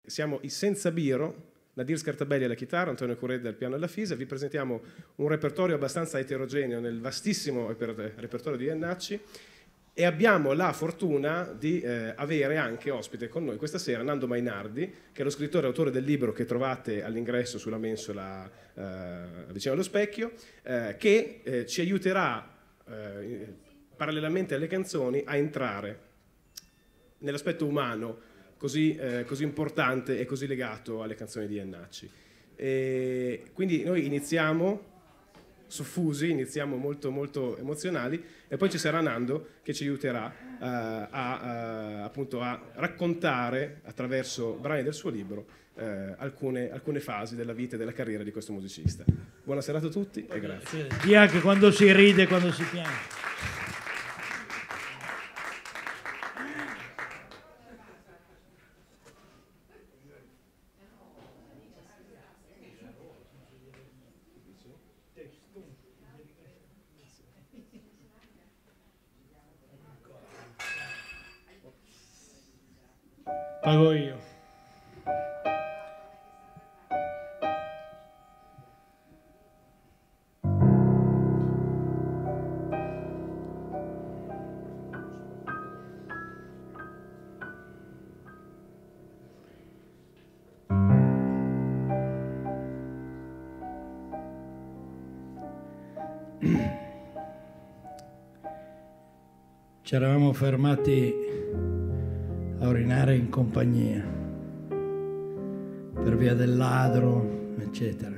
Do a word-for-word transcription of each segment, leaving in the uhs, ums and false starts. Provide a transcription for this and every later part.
siamo i Senza Biro, Nadir Scartabelli alla chitarra, Antonio Curedda al piano e alla fisa. Vi presentiamo un repertorio abbastanza eterogeneo nel vastissimo repertorio di Jannacci, e abbiamo la fortuna di eh, avere anche ospite con noi questa sera Nando Mainardi, che è lo scrittore e autore del libro che trovate all'ingresso sulla mensola eh, vicino allo specchio, eh, che eh, ci aiuterà eh, parallelamente alle canzoni a entrare nell'aspetto umano così, eh, così importante e così legato alle canzoni di Jannacci. E quindi noi iniziamo soffusi, iniziamo molto molto emozionali, e poi ci sarà Nando che ci aiuterà uh, a, a, appunto a raccontare attraverso brani del suo libro uh, alcune, alcune fasi della vita e della carriera di questo musicista. Buona serata a tutti e grazie. Sì, anche quando si ride, quando si piange. Pago io. Ci eravamo fermati a urinare in compagnia per via del ladro, eccetera.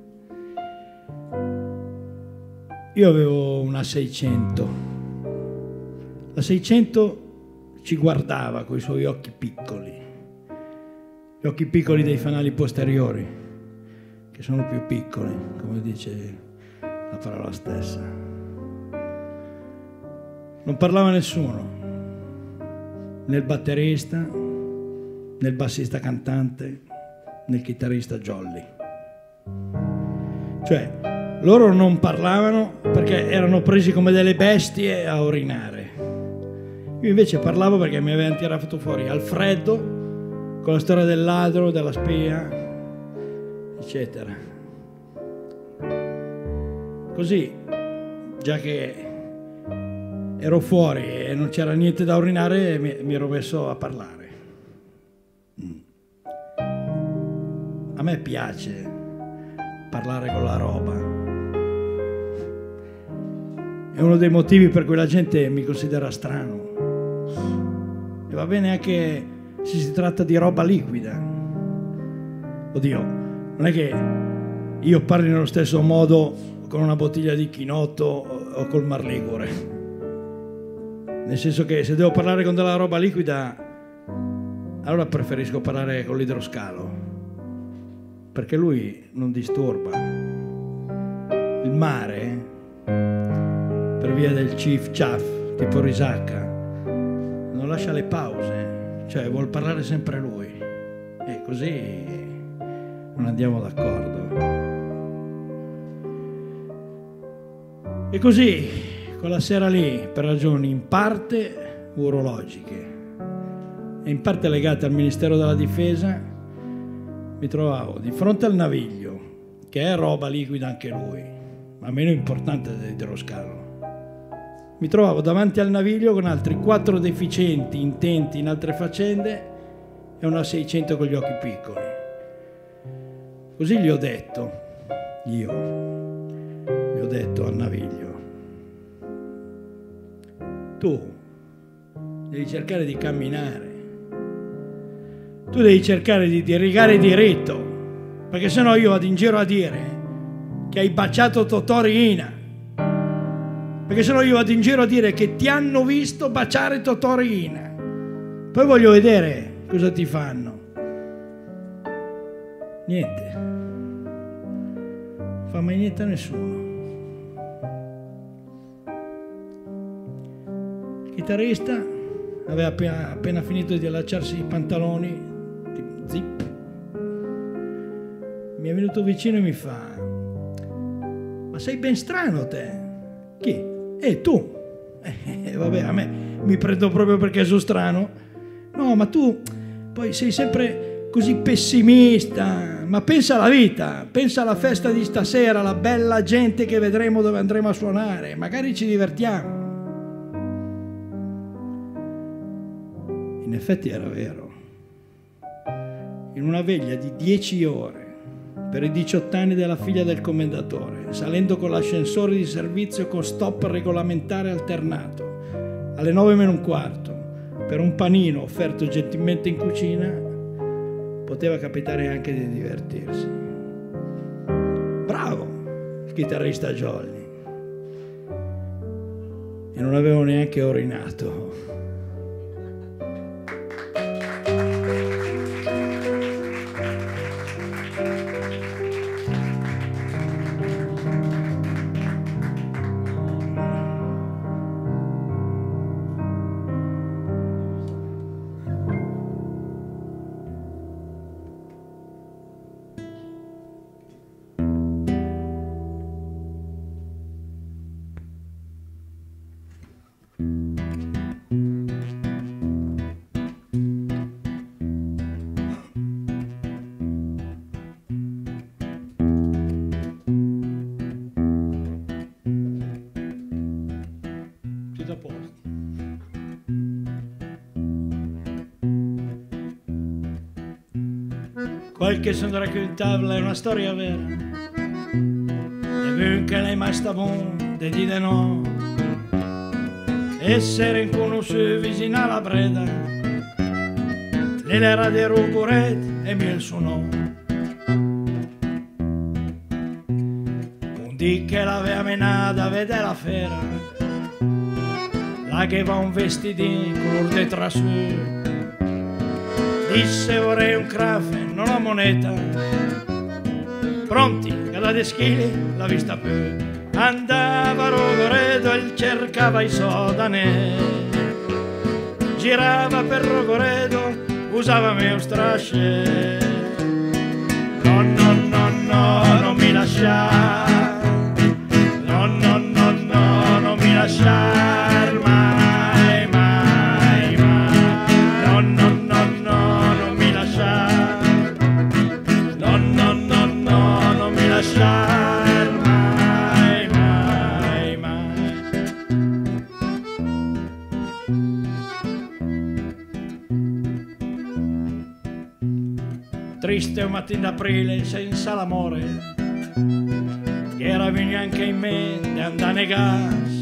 Io avevo una seicento. La seicento ci guardava coi suoi occhi piccoli, gli occhi piccoli dei fanali posteriori, che sono più piccoli, come dice la parola stessa. Non parlava nessuno, né il batterista, né il bassista cantante, né il chitarrista jolly. Cioè, loro non parlavano perché erano presi come delle bestie a urinare. Io invece parlavo perché mi avevano tirato fuori al freddo, con la storia del ladro, della spia, eccetera. Così, già che ero fuori e non c'era niente da urinare, mi, mi ero messo a parlare. A me piace parlare con la roba. È uno dei motivi per cui la gente mi considera strano. E va bene anche se si tratta di roba liquida. Oddio, non è che io parli nello stesso modo con una bottiglia di chinotto o col Mar Ligure. Nel senso che se devo parlare con della roba liquida, allora preferisco parlare con l'idroscalo, perché lui non disturba. Il mare, per via del cif ciaf, tipo risacca, non lascia le pause, cioè vuol parlare sempre lui, e così non andiamo d'accordo. E così quella sera lì, per ragioni in parte urologiche e in parte legate al Ministero della Difesa, mi trovavo di fronte al naviglio, che è roba liquida anche lui, ma meno importante dell'idroscalo. Mi trovavo davanti al naviglio con altri quattro deficienti intenti in altre faccende e una seicento con gli occhi piccoli. Così gli ho detto, io, gli ho detto al naviglio: tu devi cercare di camminare, tu devi cercare di, di rigare diritto, perché sennò io vado in giro a dire che hai baciato Totò Riina, perché sennò io vado in giro a dire che ti hanno visto baciare Totò Riina, poi voglio vedere cosa ti fanno. Niente, non fa mai niente a nessuno. Il chitarrista aveva appena, appena finito di allacciarsi i pantaloni, zip, mi è venuto vicino e mi fa: ma sei ben strano te. Chi? Eh, tu. Eh, vabbè, a me mi prendo proprio perché sono strano. No, ma tu poi sei sempre così pessimista, ma pensa alla vita, pensa alla festa di stasera, alla bella gente che vedremo dove andremo a suonare, magari ci divertiamo. In effetti era vero. In una veglia di dieci ore per i diciotto anni della figlia del commendatore, salendo con l'ascensore di servizio con stop regolamentare alternato, alle nove meno un quarto, per un panino offerto gentilmente in cucina, poteva capitare anche di divertirsi. Bravo il chitarrista Jolly. E non avevo neanche orinato. Quel che sono raccontava è una storia vera. E vu che lei mai sta bon, de di de no. Essere inconosciuto vicino alla breda. L'era di Ruguret e mi il suonò. Un dì che l'aveva menata a vedere la fera. La che va un vestidino color de trasù. Disse vorrei un crafe, non ho moneta. Pronti, cada deschili, la vista più. Andava a Rogoredo e cercava i sodane. Girava per Rogoredo, usava mio strasce. No, no, no, no, non mi lasciar. No, no, no, no, non mi lasciar mai, mai, mai. No, no, no, no, non mi lasciar. No, no, no, no, non mi lasciar mai, mai, mai. Triste un mattino d'aprile senza l'amore, che era venuto anche in mente andare gas.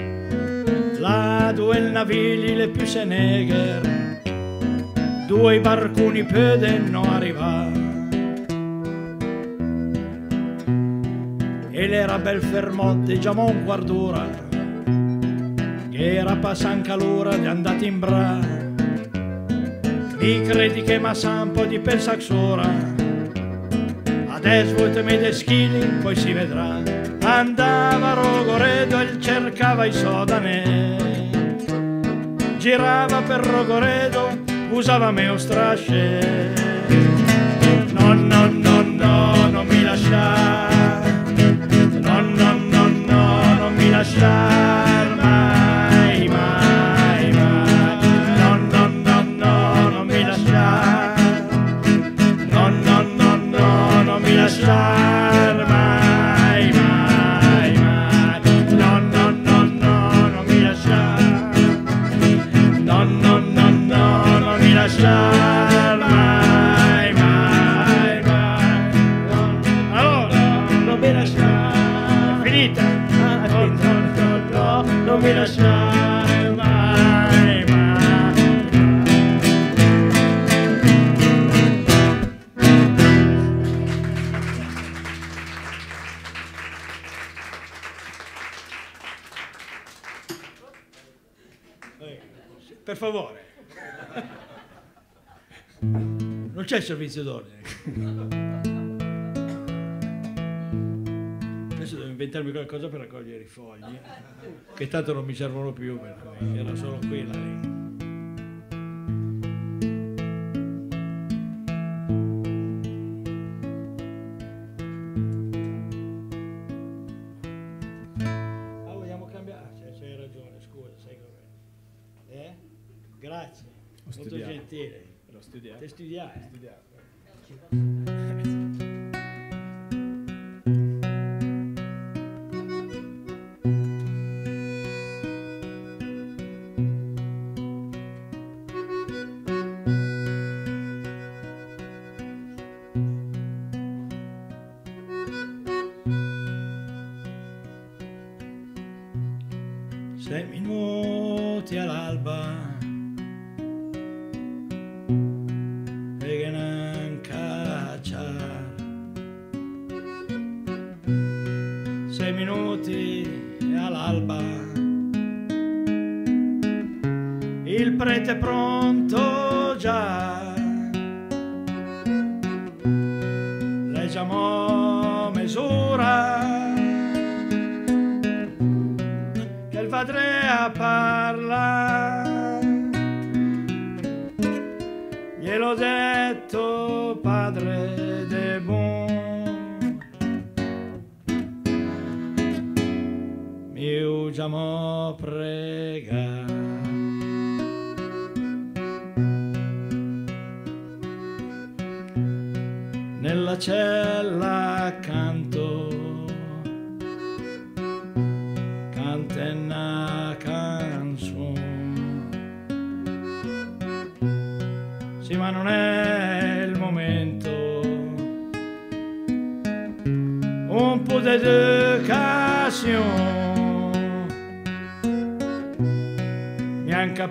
Là due il navili le più se negher, due i barcuni pede non arriva. E l'era bel fermotte già un guardura, che era passanca l'ora di andati in bra. Mi credi che ma sa un po' di pensaxora, adesso vuoi me deschili, poi si vedrà. Andava a Rogoredo e cercava i sodane, girava per Rogoredo, usava meo strasce. No, no, no, no, non mi lasciar. No, no, no, no, non mi lasciar mai, mai, mai. No, no, no, no, non mi lasciar. No, no, no, no, non mi lasciar mai, mai, mai. No, no, no, no, non mi lasciar. No, no, no, no, non mi lasciar mai, mai, mai. Allora, non mi lasciar. È finita? Ah, è finita. No, no, no, non mi lasciare mai, mai. Per favore. Non c'è servizio d'ordine. Adesso devo inventarmi qualcosa per raccogliere i fogli, che tanto non mi servono più, per cui era solo qui la lì. Ah, vogliamo cambiare? C'hai, c'hai ragione, scusa, sei corretto. Eh? Grazie, molto Studiamo. gentile. L'ho studiato. Te studiai? Studiato. Sei minuti all'alba e che non caccia. Sei minuti all'alba, il prete è pronto già. Leggiamo misura che il padre a parla. Gliel'ho detto, padre de buon, mi usiamo prega. Nella cella accanto canta una canzone, sì, ma non è il momento. Un po' d'educazione, bianca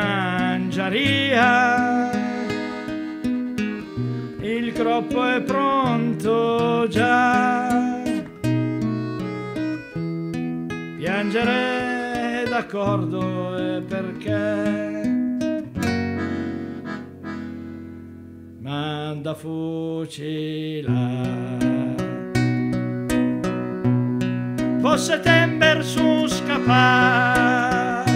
piangeria, il groppo è pronto già. Piangere d'accordo è perché manda fucilare. Po' settembre su scappare,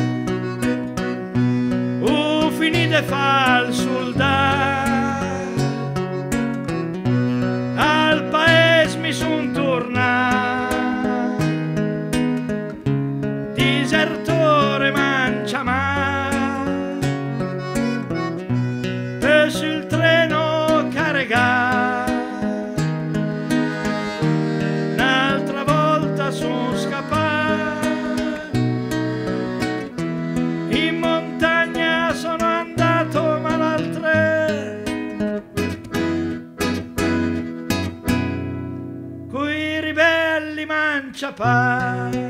u finite fa il soldato, al paese mi son tornato, disertore manciamare, e sul treno caricare. Un'altra volta son scappato, in montagna sono andato, ma l'altre coi ribelli manciapà.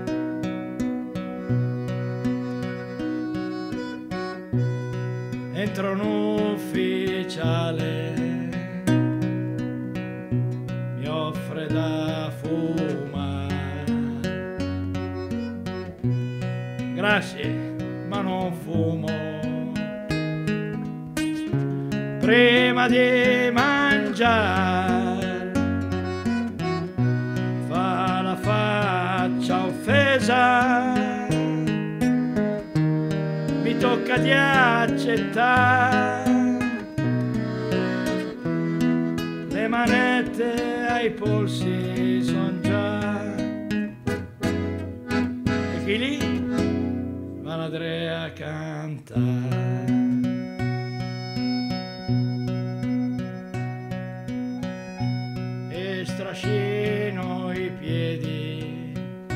Entra un ufficiale, mi offre da fumare. Grazie, ma non fumo. Prima di mangiare fa la faccia offesa, mi tocca di accettare le manette ai polsi son già, e chi lì va l'Andrea a cantare. E strascino i piedi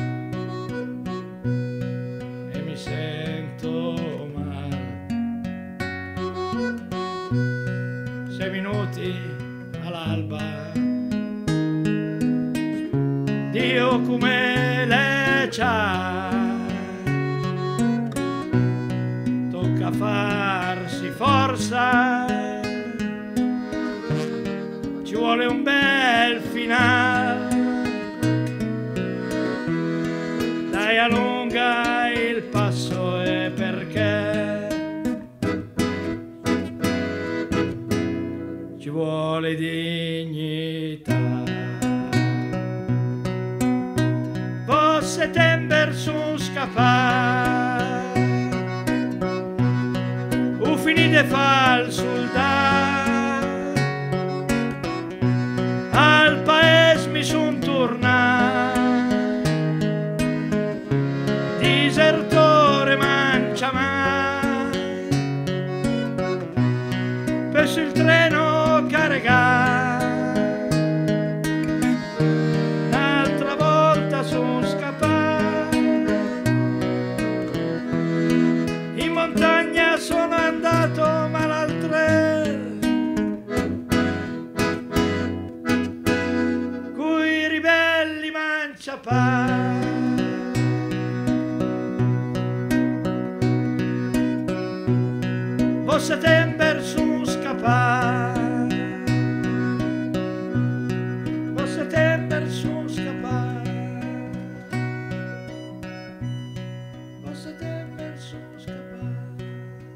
e mi sento sei minuti all'alba, Dio come le c'ha, tocca farsi forza, ci vuole un bel finale, dai allunga il passo e perché ci vuole dignità. Po' settembre su scappare, u finite fa il soldato, al paese mi son tornato, disertore manciamare, tocca regare, un'altra volta sono scappato, in montagna sono andato ma l'altre, coi ribelli manciapà. O settembre sono scappato, o settembre sono scappato, o settembre sono scappato.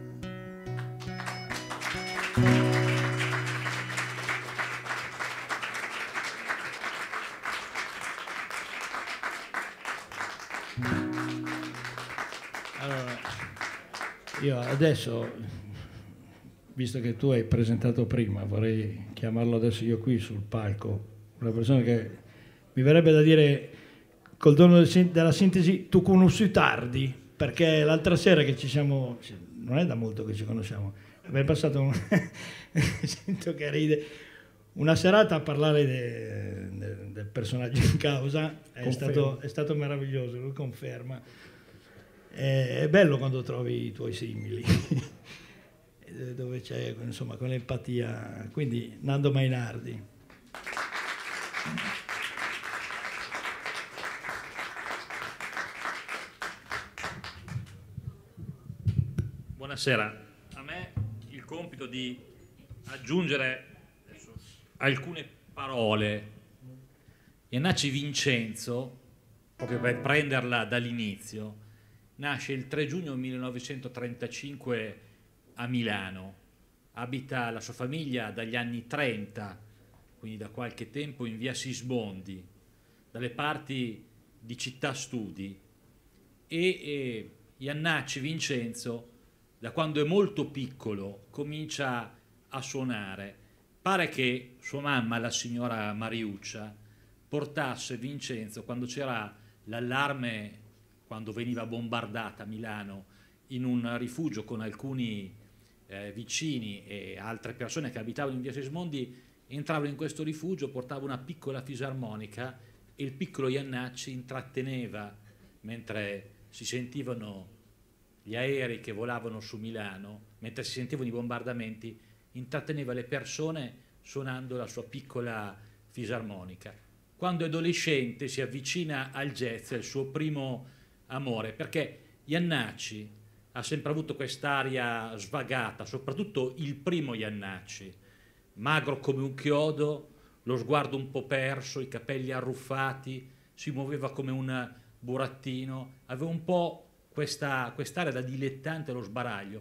Allora, io adesso, visto che tu hai presentato prima, vorrei chiamarlo adesso io qui sul palco, una persona che mi verrebbe da dire, col dono della sintesi, tu conosci tardi, perché l'altra sera che ci siamo, non è da molto che ci conosciamo, abbiamo passato, un sento che ride, una serata a parlare de, de, del personaggio in causa, è stato, è stato meraviglioso, lui conferma. È, è bello quando trovi i tuoi simili. Dove c'è, insomma, con l'empatia. Quindi Nando Mainardi. Buonasera. A me il compito di aggiungere alcune parole. Iannacci Vincenzo, proprio per prenderla dall'inizio, nasce il tre giugno millenovecentotrentacinque a Milano, abita la sua famiglia dagli anni trenta, quindi da qualche tempo, in via Sismondi, dalle parti di Città Studi, e, e Iannacci Vincenzo, da quando è molto piccolo, comincia a suonare. Pare che sua mamma, la signora Mariuccia, portasse Vincenzo, quando c'era l'allarme, quando veniva bombardata Milano, in un rifugio con alcuni eh, vicini e altre persone che abitavano in via Sismondi, entravano in questo rifugio, portava una piccola fisarmonica e il piccolo Iannacci intratteneva, mentre si sentivano gli aerei che volavano su Milano, mentre si sentivano i bombardamenti, intratteneva le persone suonando la sua piccola fisarmonica. Quando è adolescente si avvicina al jazz, è il suo primo amore, perché Iannacci ha sempre avuto quest'aria svagata, soprattutto il primo Iannacci, magro come un chiodo, lo sguardo un po' perso, i capelli arruffati, si muoveva come un burattino, aveva un po' questa quest'area da dilettante allo sbaraglio,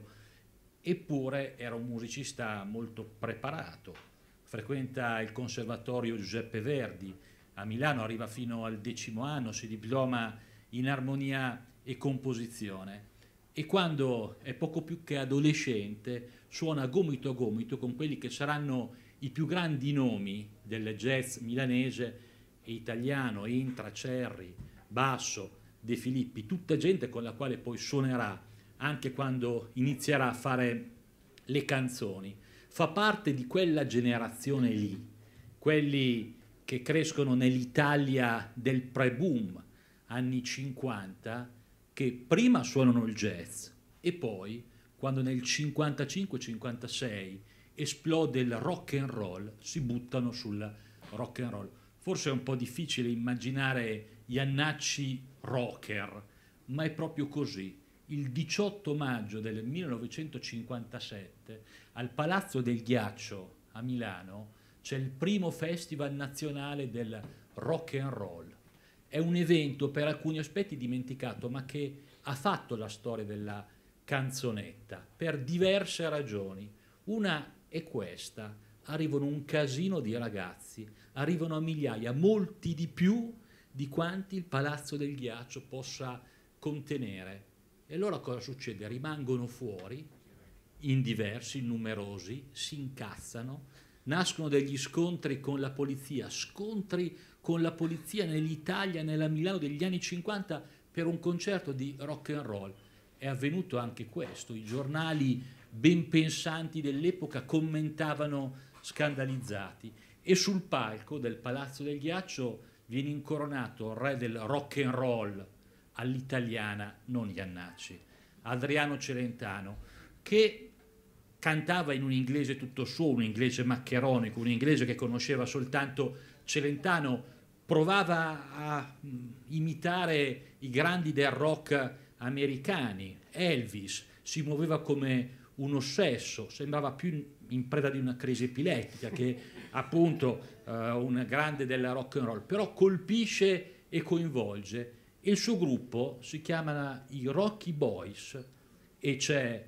eppure era un musicista molto preparato, frequenta il Conservatorio Giuseppe Verdi a Milano, arriva fino al decimo anno, si diploma in armonia e composizione, e quando è poco più che adolescente suona gomito a gomito con quelli che saranno i più grandi nomi del jazz milanese e italiano, Intra, Cerri, Basso, De Filippi, tutta gente con la quale poi suonerà anche quando inizierà a fare le canzoni. Fa parte di quella generazione lì, quelli che crescono nell'Italia del pre-boom, anni cinquanta, che prima suonano il jazz e poi, quando nel cinquantacinque cinquantasei esplode il rock and roll, si buttano sul rock and roll. Forse è un po' difficile immaginare Iannacci rocker, ma è proprio così. Il diciotto maggio del millenovecentocinquantasette al Palazzo del Ghiaccio a Milano c'è il primo festival nazionale del rock and roll. È un evento per alcuni aspetti dimenticato, ma che ha fatto la storia della canzonetta per diverse ragioni. Una è questa: arrivano un casino di ragazzi, arrivano a migliaia, molti di più di quanti il Palazzo del Ghiaccio possa contenere. E allora cosa succede? Rimangono fuori, in diversi, numerosi, si incazzano, nascono degli scontri con la polizia, scontri con la polizia nell'Italia, nella Milano degli anni cinquanta per un concerto di rock and roll. È avvenuto anche questo, i giornali ben pensanti dell'epoca commentavano scandalizzati, e sul palco del Palazzo del Ghiaccio viene incoronato il re del rock and roll all'italiana, non Iannacci, Adriano Celentano, che cantava in un inglese tutto suo, un inglese maccheronico, un inglese che conosceva soltanto Celentano, provava a imitare i grandi del rock americani. Elvis si muoveva come un ossesso, sembrava più in preda di una crisi epilettica che appunto uh, un grande del rock and roll, però colpisce e coinvolge. Il suo gruppo si chiama i Rocky Boys e c'è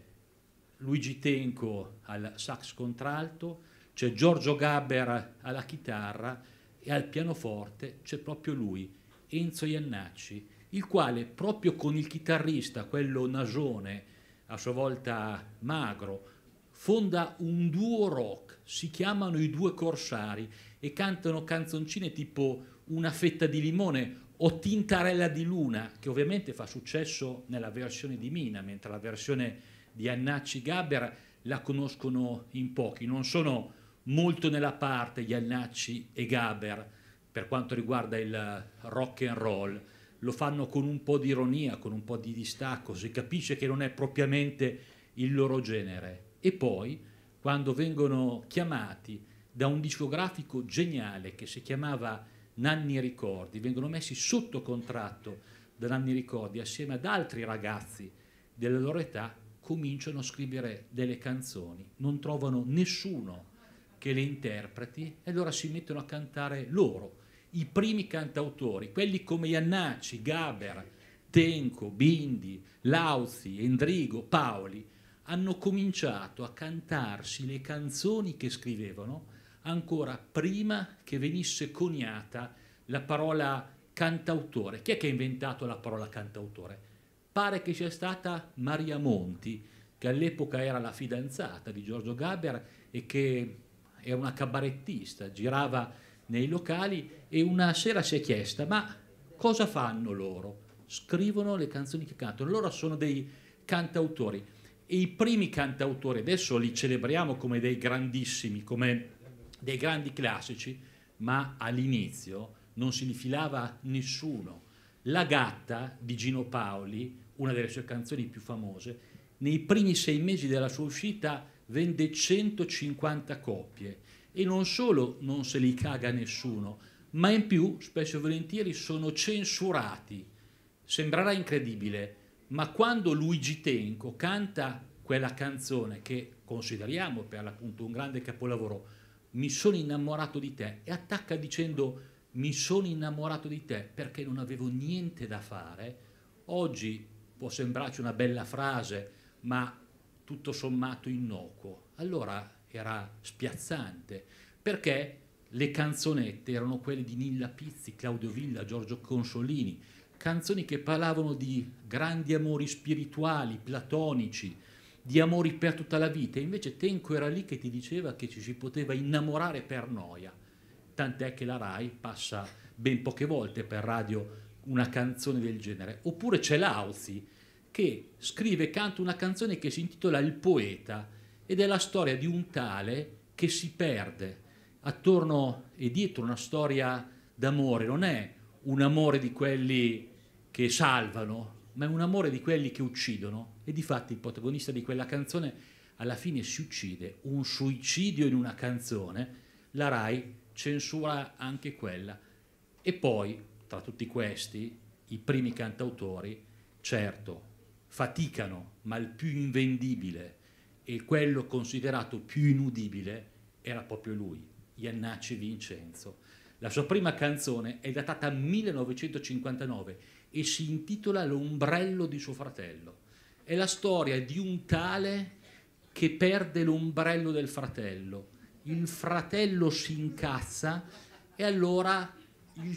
Luigi Tenco al sax contralto, c'è Giorgio Gaber alla chitarra e al pianoforte c'è proprio lui, Enzo Iannacci, il quale proprio con il chitarrista, quello nasone, a sua volta magro, fonda un duo rock, si chiamano i Due Corsari e cantano canzoncine tipo Una fetta di limone o Tintarella di luna, che ovviamente fa successo nella versione di Mina, mentre la versione di Iannacci Gaber la conoscono in pochi. Non sono molto nella parte Iannacci e Gaber per quanto riguarda il rock and roll, lo fanno con un po' di ironia, con un po' di distacco, si capisce che non è propriamente il loro genere. E poi, quando vengono chiamati da un discografico geniale che si chiamava Nanni Ricordi, vengono messi sotto contratto da Nanni Ricordi assieme ad altri ragazzi della loro età, cominciano a scrivere delle canzoni, non trovano nessuno che le interpreti e allora si mettono a cantare loro, i primi cantautori, quelli come Iannacci, Gaber, Tenco, Bindi, Lauzi, Endrigo, Paoli, hanno cominciato a cantarsi le canzoni che scrivevano ancora prima che venisse coniata la parola cantautore. Chi è che ha inventato la parola cantautore? Pare che sia stata Maria Monti, che all'epoca era la fidanzata di Giorgio Gaber e che era una cabarettista, girava nei locali e una sera si è chiesta: ma cosa fanno loro? Scrivono le canzoni che cantano, loro sono dei cantautori. E i primi cantautori, adesso li celebriamo come dei grandissimi, come dei grandi classici, ma all'inizio non si li filava nessuno. La gatta di Gino Paoli, una delle sue canzoni più famose, nei primi sei mesi della sua uscita vende centocinquanta copie e non solo non se li caga nessuno, ma in più spesso e volentieri sono censurati. Sembrerà incredibile, ma quando Luigi Tenco canta quella canzone che consideriamo per l'appunto un grande capolavoro, Mi sono innamorato di te, e attacca dicendo mi sono innamorato di te perché non avevo niente da fare, oggi può sembrarci una bella frase, ma tutto sommato innocuo. Allora era spiazzante, perché le canzonette erano quelle di Nilla Pizzi, Claudio Villa, Giorgio Consolini, canzoni che parlavano di grandi amori spirituali, platonici, di amori per tutta la vita. E invece Tenco era lì che ti diceva che ci si poteva innamorare per noia, tant'è che la Rai passa ben poche volte per radio una canzone del genere. Oppure c'è Lauzi che scrive e canta una canzone che si intitola Il poeta, ed è la storia di un tale che si perde attorno e dietro una storia d'amore. Non è un amore di quelli che salvano, ma è un amore di quelli che uccidono. E difatti il protagonista di quella canzone alla fine si uccide, un suicidio in una canzone. La Rai censura anche quella. E poi, tra tutti questi, i primi cantautori, certo, faticano, ma il più invendibile e quello considerato più inudibile era proprio lui, Iannacci Vincenzo. La sua prima canzone è datata millenovecentocinquantanove e si intitola L'ombrello di suo fratello. È la storia di un tale che perde l'ombrello del fratello. Il fratello si incazza e allora il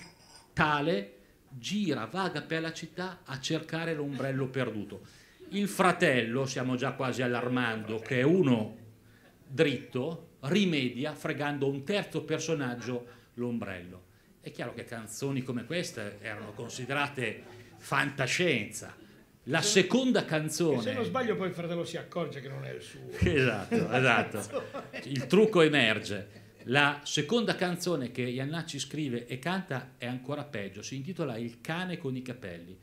tale gira, vaga per la città a cercare l'ombrello perduto. Il fratello, stiamo già quasi allarmando, che è uno dritto, rimedia fregando a un terzo personaggio l'ombrello. È chiaro che canzoni come queste erano considerate fantascienza, La seconda Che canzone... se non sbaglio poi il fratello si accorge che non è il suo. Esatto, esatto. Il trucco emerge. La seconda canzone che Jannacci scrive e canta è ancora peggio, si intitola Il cane con i capelli.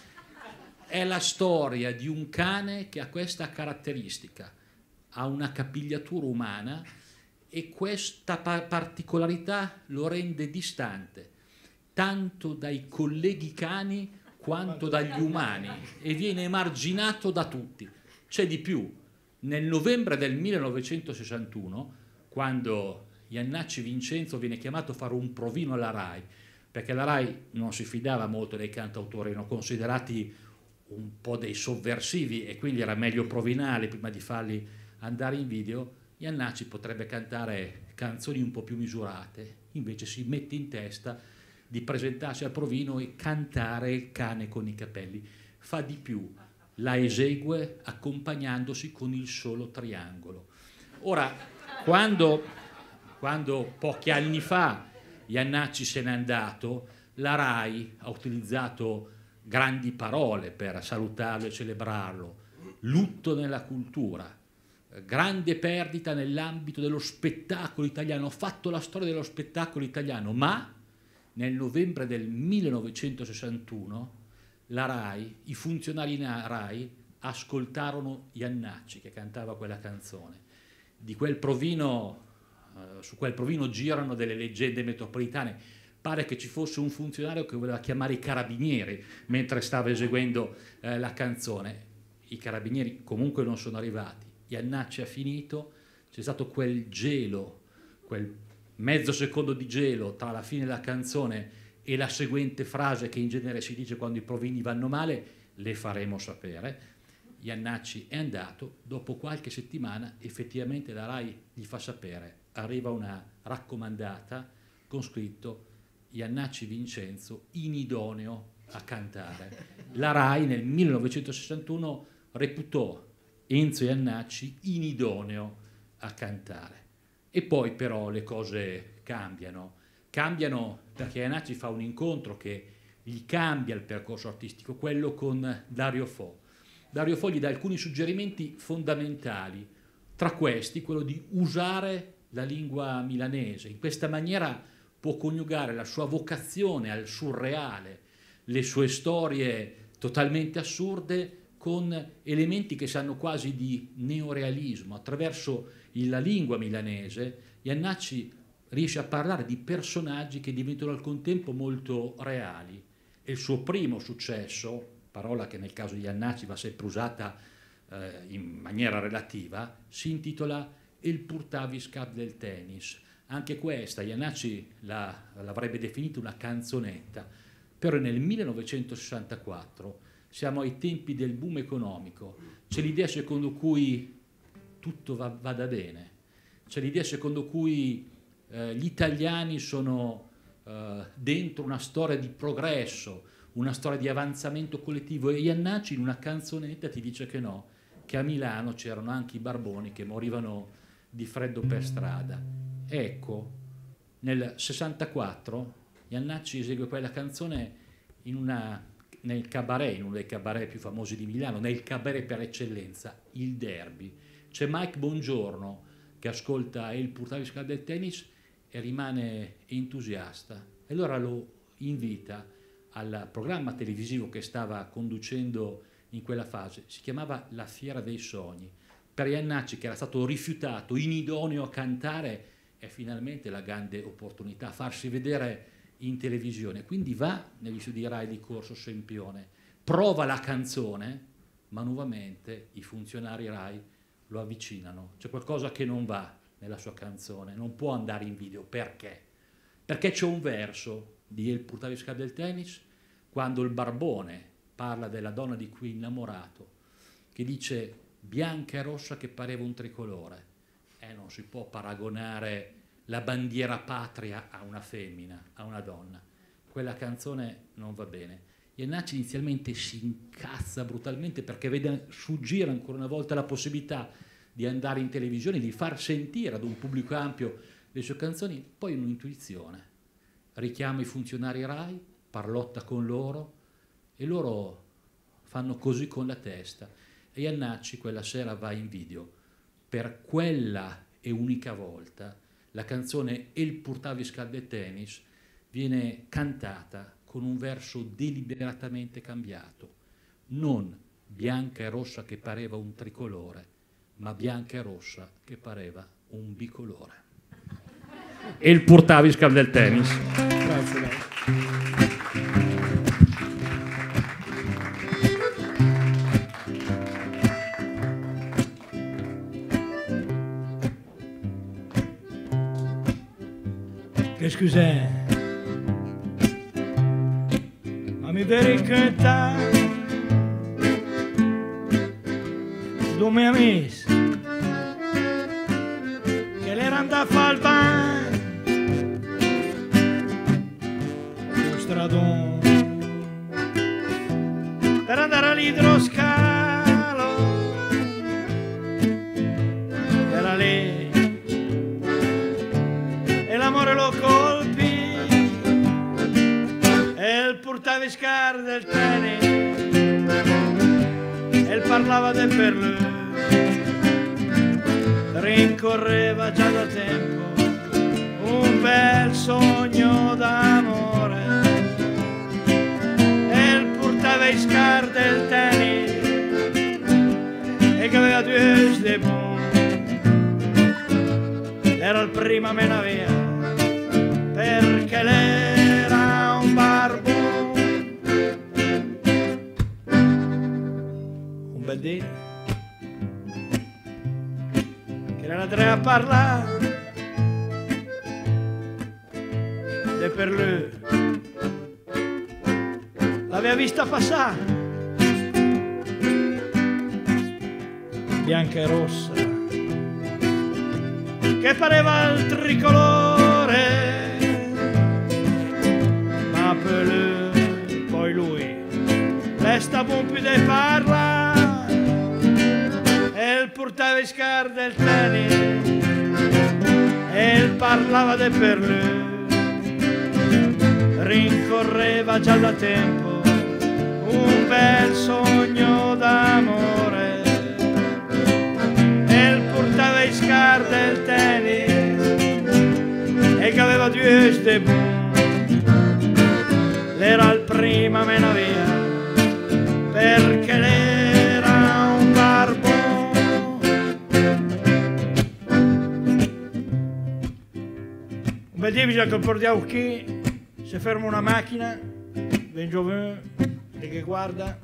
È la storia di un cane che ha questa caratteristica, ha una capigliatura umana e questa pa- particolarità lo rende distante, tanto dai colleghi cani quanto dagli umani, e viene emarginato da tutti. C'è di più, nel novembre del millenovecentosessantuno, quando Jannacci Vincenzo viene chiamato a fare un provino alla RAI, perché la RAI non si fidava molto dei cantautori, erano considerati un po' dei sovversivi e quindi era meglio provinarli prima di farli andare in video. Jannacci potrebbe cantare canzoni un po' più misurate, invece si mette in testa di presentarsi al provino e cantare Il cane con i capelli. Fa di più, la esegue accompagnandosi con il solo triangolo. Ora, quando, quando pochi anni fa Jannacci se n'è andato, la RAI ha utilizzato grandi parole per salutarlo e celebrarlo: lutto nella cultura, grande perdita nell'ambito dello spettacolo italiano, ho fatto la storia dello spettacolo italiano. Ma nel novembre del millenovecentosessantuno la RAI, i funzionari RAI ascoltarono Jannacci che cantava quella canzone. Di quel provino, eh, su quel provino girano delle leggende metropolitane. Pare che ci fosse un funzionario che voleva chiamare i carabinieri mentre stava eseguendo eh, la canzone. I carabinieri comunque non sono arrivati. Jannacci ha finito, c'è stato quel gelo, quel mezzo secondo di gelo tra la fine della canzone e la seguente frase che in genere si dice quando i provini vanno male: le faremo sapere. Jannacci è andato, dopo qualche settimana effettivamente la RAI gli fa sapere, arriva una raccomandata con scritto Jannacci Vincenzo inidoneo a cantare. La RAI nel millenovecentosessantuno reputò Enzo Jannacci inidoneo a cantare. E poi però le cose cambiano, cambiano perché Jannacci fa un incontro che gli cambia il percorso artistico, quello con Dario Fo. Dario Fo gli dà alcuni suggerimenti fondamentali, tra questi quello di usare la lingua milanese. In questa maniera può coniugare la sua vocazione al surreale, le sue storie totalmente assurde, con elementi che sanno quasi di neorealismo. Attraverso la lingua milanese Jannacci riesce a parlare di personaggi che diventano al contempo molto reali. E il suo primo successo, parola che nel caso di Jannacci va sempre usata eh, in maniera relativa, si intitola Il Purtavis Cup del tennis. Anche questa Jannacci la, l'avrebbe definita una canzonetta, però nel millenovecentosessantaquattro siamo ai tempi del boom economico, c'è l'idea secondo cui tutto va, vada bene, c'è l'idea secondo cui eh, gli italiani sono eh, dentro una storia di progresso, una storia di avanzamento collettivo, e Jannacci in una canzonetta ti dice che no, che a Milano c'erano anche i barboni che morivano di freddo per strada. Ecco, nel sessantaquattro Jannacci esegue quella canzone in una... nel cabaret, in uno dei cabaret più famosi di Milano, nel cabaret per eccellenza, il Derby. C'è Mike Bongiorno che ascolta Il Purtavis Cup del tennis e rimane entusiasta. E allora lo invita al programma televisivo che stava conducendo in quella fase. Si chiamava La Fiera dei Sogni. Per Jannacci, che era stato rifiutato, inidoneo a cantare, è finalmente la grande opportunità, farsi vedere in televisione. Quindi va negli studi RAI di Corso Sempione, prova la canzone, ma nuovamente i funzionari RAI lo avvicinano. C'è qualcosa che non va nella sua canzone, non può andare in video. Perché? Perché c'è un verso di Il Purtavis Cup del tennis, quando il barbone parla della donna di cui è innamorato, che dice bianca e rossa che pareva un tricolore. Eh, non si può paragonare la bandiera patria a una femmina, a una donna. Quella canzone non va bene. Jannacci inizialmente si incazza brutalmente perché vede sfuggire ancora una volta la possibilità di andare in televisione, di far sentire ad un pubblico ampio le sue canzoni. Poi un'intuizione, richiama i funzionari RAI, parlotta con loro e loro fanno così con la testa. E Iannacci quella sera va in video. Per quella e unica volta la canzone El Portaviscar del tennis viene cantata con un verso deliberatamente cambiato, non bianca e rossa che pareva un tricolore, ma bianca e rossa che pareva un bicolore. El Portaviscar del tennis. Grazie, dai. Qu'est-ce que c'est? Mi veri canta dove amis che l'erano a fare il bagno sul stradone per andare all'idroscalo, era lì e l'amore lo colpì. El Portaviscar del tennis e parlava del perlù, rincorreva già da tempo un bel sogno d'amore. El Portaviscar del tennis e che aveva due de bon, era il primo a mena via perché lei che era andrea a parlare e per lui l'aveva vista passare bianca e rossa che pareva il tricolore, ma per lui poi lui resta buon più di parlare. El Portaviscar del tennis e parlava del per lui, rincorreva già da tempo un bel sogno d'amore. El Portaviscar del tennis e che aveva due de bon, l'era il primo a mena via perché l'era un barbone. Vedi bisogna che portiamo qui, se ferma una macchina, viene giovane e che guarda,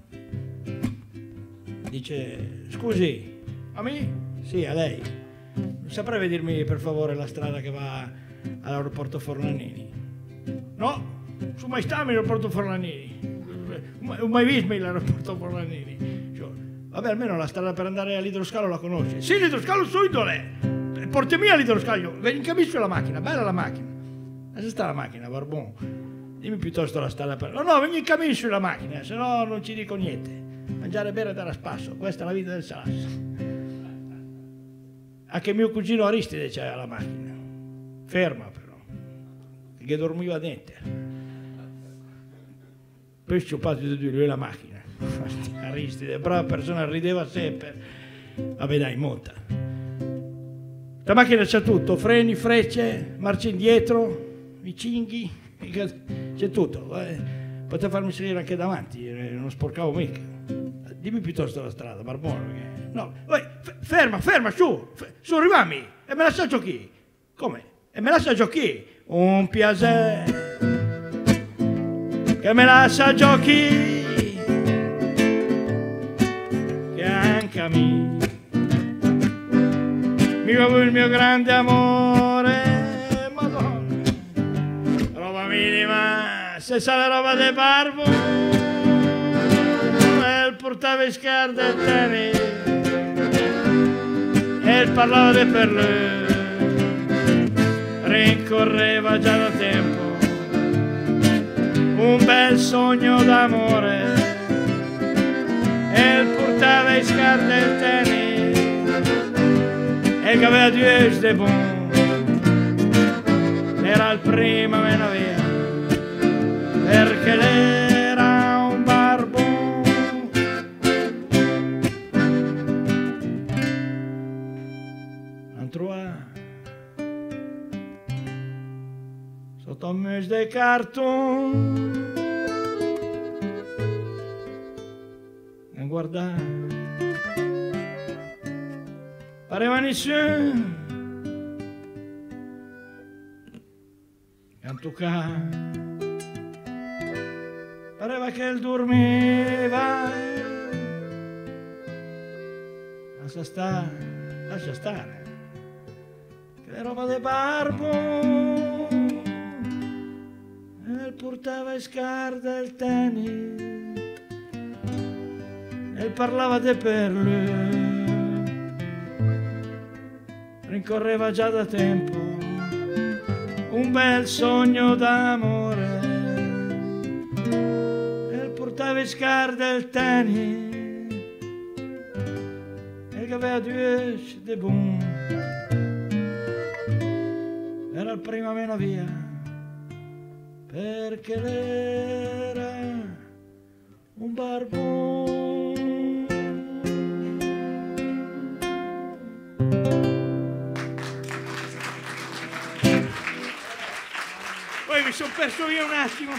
dice scusi, a me? Sì, a lei. Saprebbe dirmi per favore la strada che va all'aeroporto Forlanini? No, su mai stato all'aeroporto Forlanini, non mai visto l'aeroporto Forlanini. Cioè, vabbè, almeno la strada per andare all'idroscalo la conosce. Sì, l'idroscalo su idole, portami all'idroscalo, vedi in capisco la macchina, bella la macchina. Dove sta la macchina, Barbon? Dimmi piuttosto la strada per... No, no, vieni in cammino la macchina, se no non ci dico niente. Mangiare e bere e dare a spasso, questa è la vita del Salasso. Anche mio cugino Aristide c'era la macchina. Ferma però, che dormiva dentro. Poi sciupato di lui la macchina. Aristide, brava persona, rideva sempre. Vabbè dai, monta. La macchina c'ha tutto, freni, frecce, marcia indietro, i cinghi, c'è tutto. Eh, poteva farmi salire anche davanti, non sporcavo mica. Dimmi piuttosto la strada, Barbone. Perché... No, vai, ferma, ferma, su, su, arrivami, e me la sa giochi. Come? E me la sa giochi? Un piacere, che me la sa giochi, che anche a me. Mi avevo il mio grande amore, madonna, roba minima, se sa la roba de barbo, e Portaviscar del tennis, e parlava de per lui, rincorreva già da tempo un bel sogno d'amore, e Portaviscar del tennis e che aveva due de bon, era il primo a mena via perché l'era un barbone. sotto un mese de carton a guardare pareva nessuno a toccare pareva che il dormiva lascia stare lascia stare che le roba de barbo e portava in scarda il tennis e parlava de perle, rincorreva già da tempo un bel sogno d'amore e portava in scarda il tennis e che aveva due de boom, era il primo meno via perché era un barbone. Poi mi sono perso via un attimo.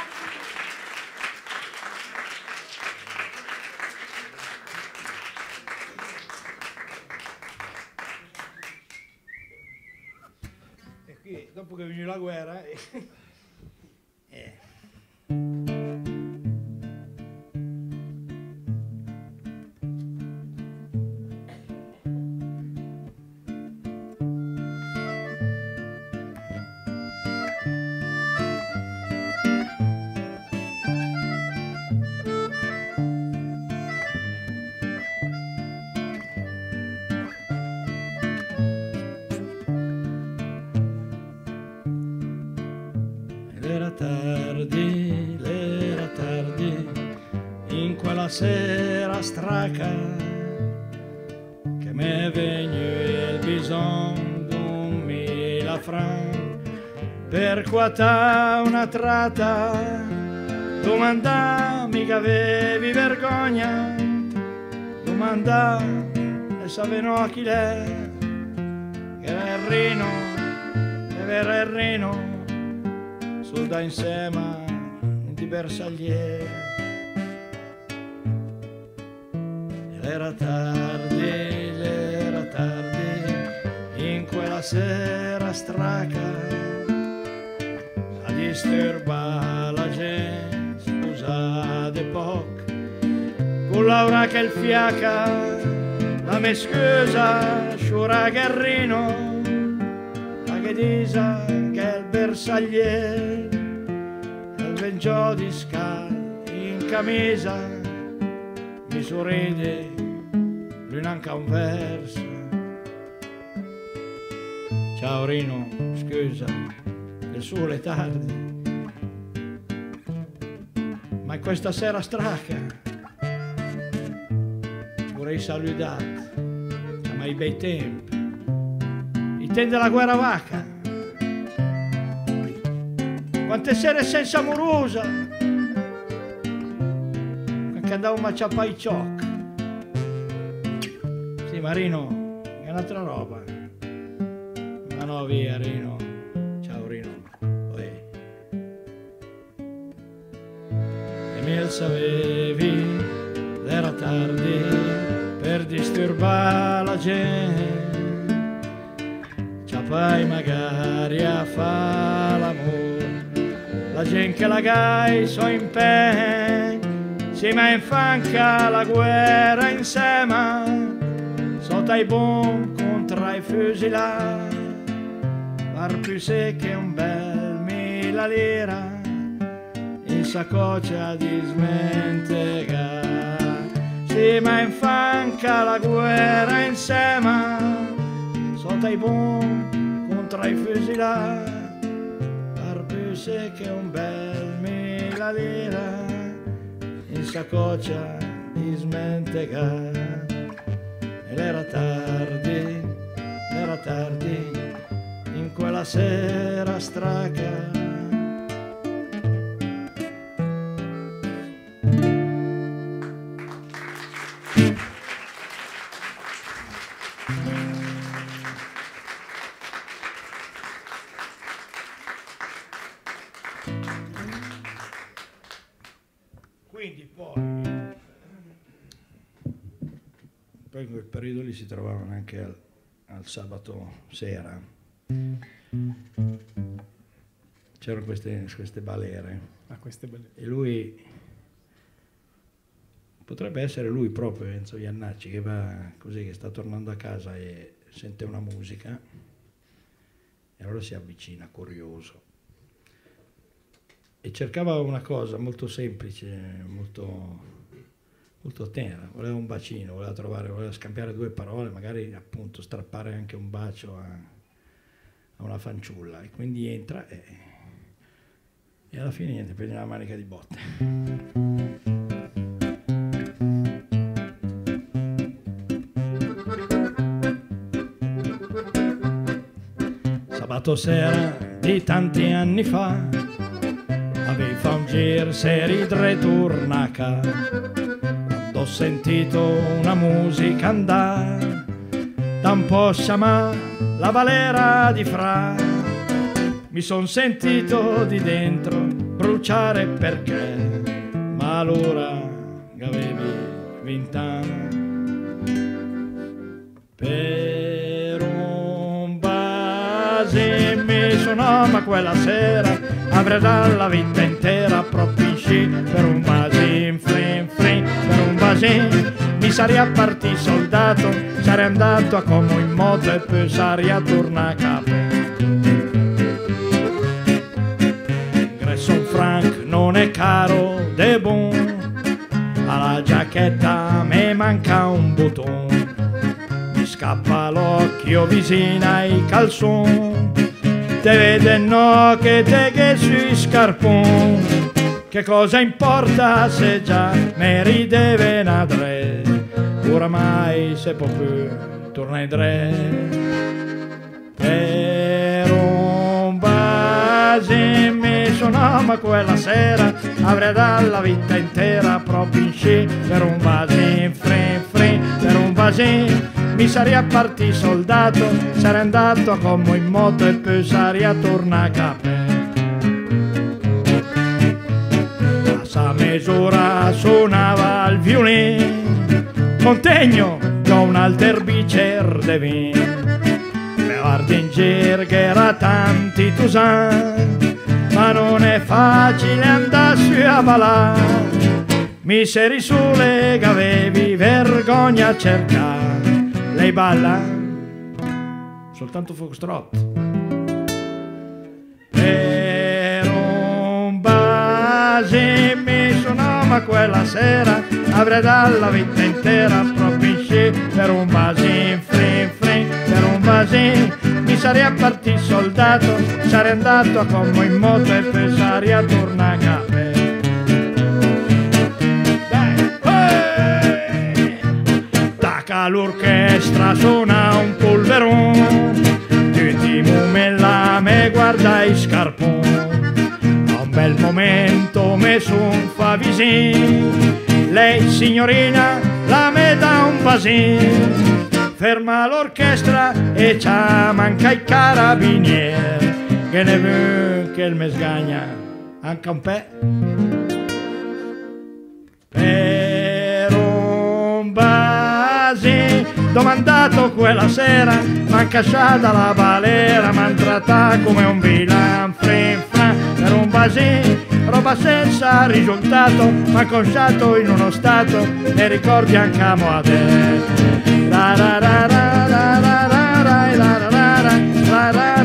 E qui, dopo che è venuta la guerra... eh. Era tardi, era tardi, in quella sera straca, che me vegnu il bisogno d'un mila franc per quata una tratta. Domandami che avevi vergogna, domandami e sapevano a chi l'è, che era il Rino, che era il Rino, da insieme di Bersagliere. Era tardi, era tardi, in quella sera straca, a disturbare la gente, scusate poco, con Laura che il fiaca, la me scusa, sciura Guerrino, la che disa che il Bersagliere, vengiò di scal in camisa, mi sorride, lui manca un verso. Ciao Rino, scusa, il sole è tardi, ma in questa sera straca vorrei salutare, ma i bei tempi, i tempi della guerra vacca. Quante sere senza amorosa, che andavo a ciappare i cioc. Sì, ma Rino, è un'altra roba. Ma no, via Rino. Ciao Rino. Poi. E mi sapevi, era tardi per disturbare la gente. Ciappai magari a fa l'amore. La gente che la gai so in pen, si ma infanca la guerra insieme, sotto i bon contro i fusilati, par più secche un bel mila lira, in saccoccia di smentega. Si ma infanca la guerra insieme, sotto i bon contro i fusilati, che un bel mila lira in saccoccia di smentega. Ed era tardi, era tardi, in quella sera straca. Poi in quel periodo lì si trovavano anche al, al sabato sera. C'erano queste, queste balere. Ah, queste balere. E lui, potrebbe essere lui proprio, Enzo Jannacci, che va così, che sta tornando a casa e sente una musica e allora si avvicina, curioso. E cercava una cosa molto semplice, molto... molto tenera, voleva un bacino, voleva trovare, voleva scambiare due parole, magari appunto strappare anche un bacio a, a una fanciulla, e quindi entra e, e alla fine niente, prende una manica di botte. Sabato sera di tanti anni fa aveva un gir seri tre turnaca. Ho sentito una musica andare da un po' sciamà la valera di Fra. Mi son sentito di dentro bruciare perché ma allora avevi vent'anni. Per un base mi suonò ma quella sera avrei dalla vita intera proprio in sci. Per un base in frin frin, per un base mi sarei a partì soldato, sarei andato a Como in moto e poi sarei a tornare a capo. Ingresso un franc non è caro, de bon, alla giacchetta mi manca un bouton, mi scappa l'occhio vicino ai calzon, te vede no che te che sui scarpon. Che cosa importa se già mi rideve nadre, oramai se può più torna in dre. Per un base mi suonò ma quella sera avrei dalla vita intera proprio in sci. Per un base in frin frin, per un base mi sarei a partì soldato, sarei andato a Como in moto e poi sarei a tornare a capo. A misura suonava il violino, contegno con un alter bicer de vin. Me guardi in giro che era tanti tu sai, ma non è facile andarsi a ballare. Mi seri sulle che avevi vergogna a cercare. Lei balla soltanto foxtrot. Per un base ma quella sera avrei dalla vita intera proprio in sci. Per un basin, frin frin, per un basin mi sarei a partì soldato, sarei andato a Como in moto e poi sarei a tornare a capo. Dai, tacca l'orchestra suona un polveron, tutti mumella me guarda i scarpon. Bel momento me son fa visin, lei signorina la me dà un basin. Ferma l'orchestra e c'ha manca i carabinieri, che ne vuoi che il me sgagna anche un pe'. Per un basin domandato quella sera, m'han casciata la balera, m'han trattato come un vilan frin fran. Per un basin, roba senza risultato, m'han consciato in uno stato, e ricordi anche a mo' a te. La la la la la la la la la la la la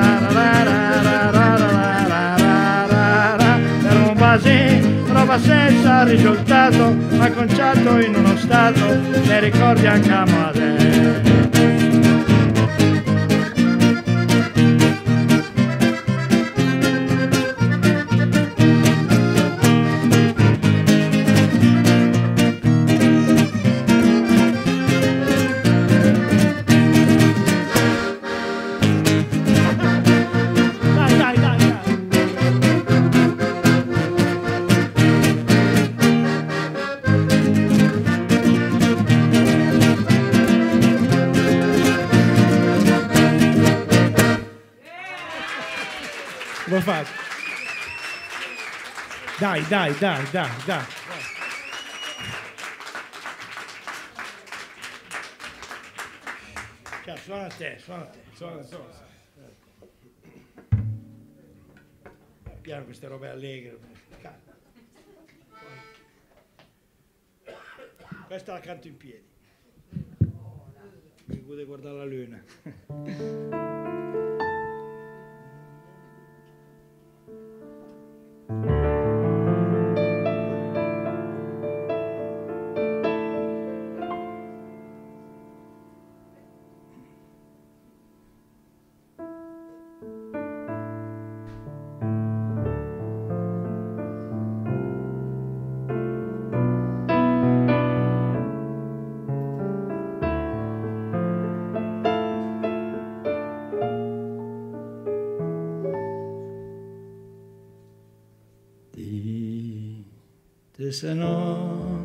la. Per un basin, roba senza risultato, m'han consciato in uno stato, e ricordi anche a mo' a te. Dai, dai, dai, dai, dai. suona a te, suona a te. Suona, suona. Piano queste robe allegre. Questa la canto in piedi. Mi vuole guardare la luna. Se no,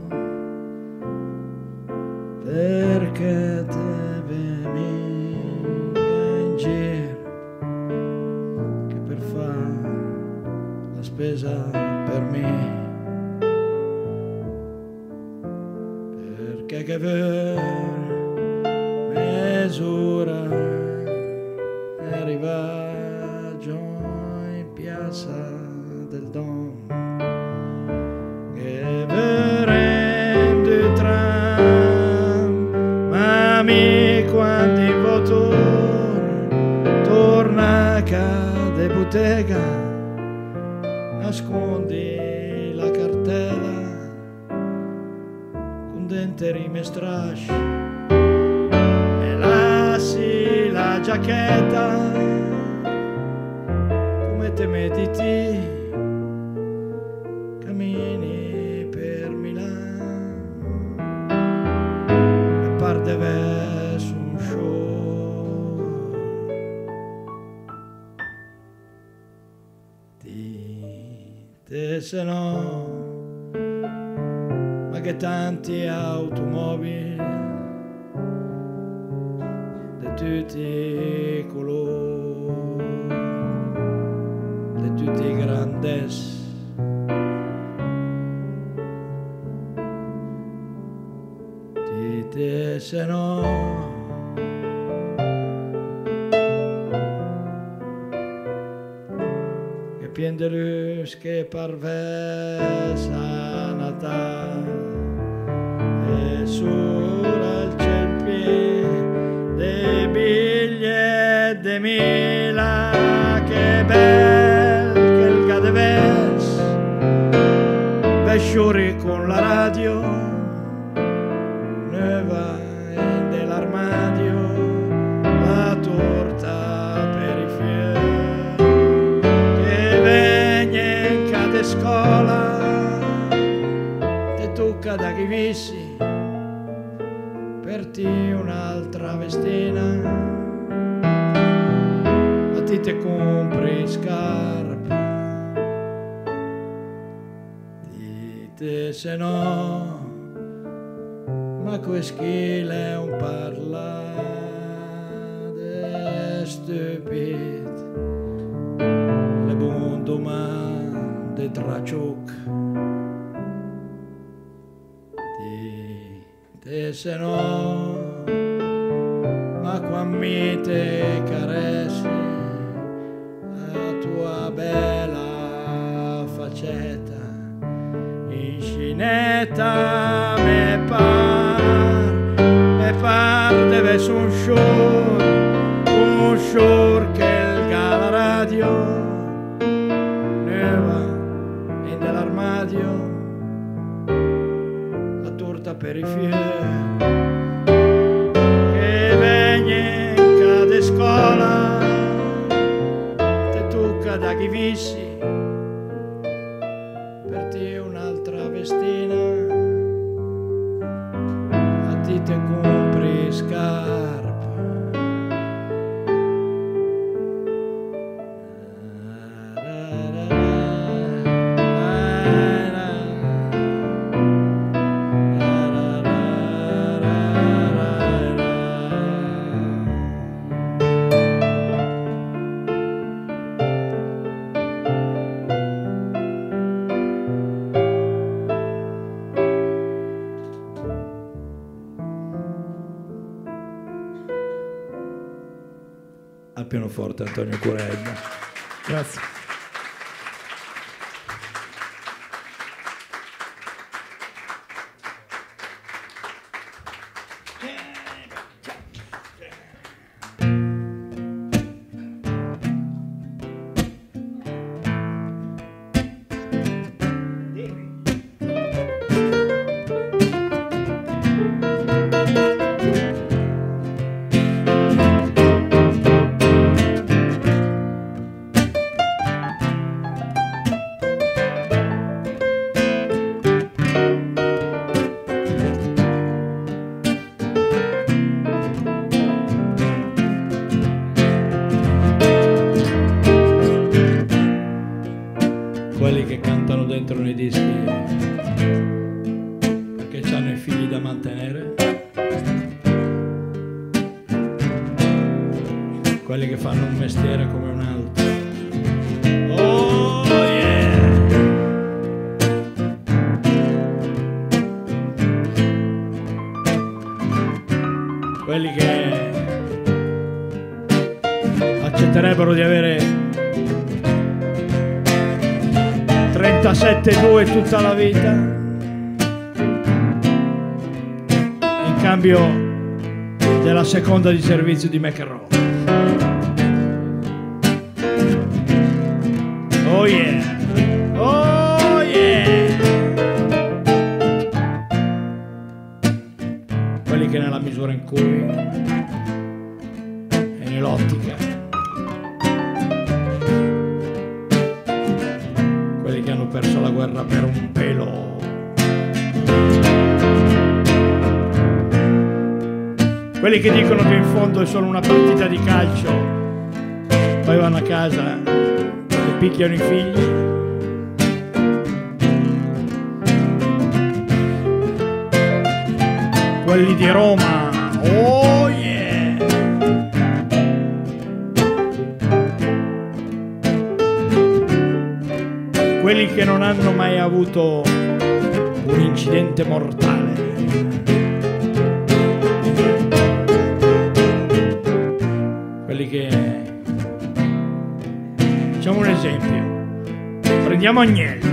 perché te veniva in giro che per fare la spesa per me, perché che per misura arriva già in piazza del Don. Quando in voto torna a cade bottega, nascondi la cartella con dente rime strasci e lasci la giacchetta come te mediti, cammini per Milano e parte verso un show. Dite se no, ma che tanti automobili di tutti i colori, di tutti i grandes. Dite se no, che pien de luz che parvesa Natale e sura il ciel pien dei biglietti de mila, che bel che il cadeves vesciuri con la radio nuova e dell'armadio, la torta per i fiori che vegna in cada scuola, te tocca da chi vissi per ti un'altra vestina, a ti te compri scarpe, dite se no, ma quest'chile è un parla de stupid, le buon domande de tracciuc, dite se no, ma quando mi te caressi la tua bella faccetta in scinetta me par, me par deve su un show, un show che il gala radio nuova in dell'armadio, la torta per i fiori che vegna in cada scuola, te tocca da chi vissi per te un'altra vestina, a ti te compri scarpe. al pianoforte Antonio Curedda. Grazie. Quelli che cantano dentro nei dischi perché hanno i figli da mantenere, quelli che fanno un mestiere come un altro. Oh yeah! Quelli che accetterebbero di avere trentasette due tutta la vita in cambio della seconda di servizio di McEnroe. Oh yeah, oh yeah. Quelli che nella misura in cui e nell'ottica, che hanno perso la guerra per un pelo, quelli che dicono che in fondo è solo una partita di calcio, poi vanno a casa e picchiano i figli, quelli di Roma, oh yeah. Quelli che non hanno mai avuto un incidente mortale. Quelli che... Facciamo un esempio. Prendiamo Agnelli.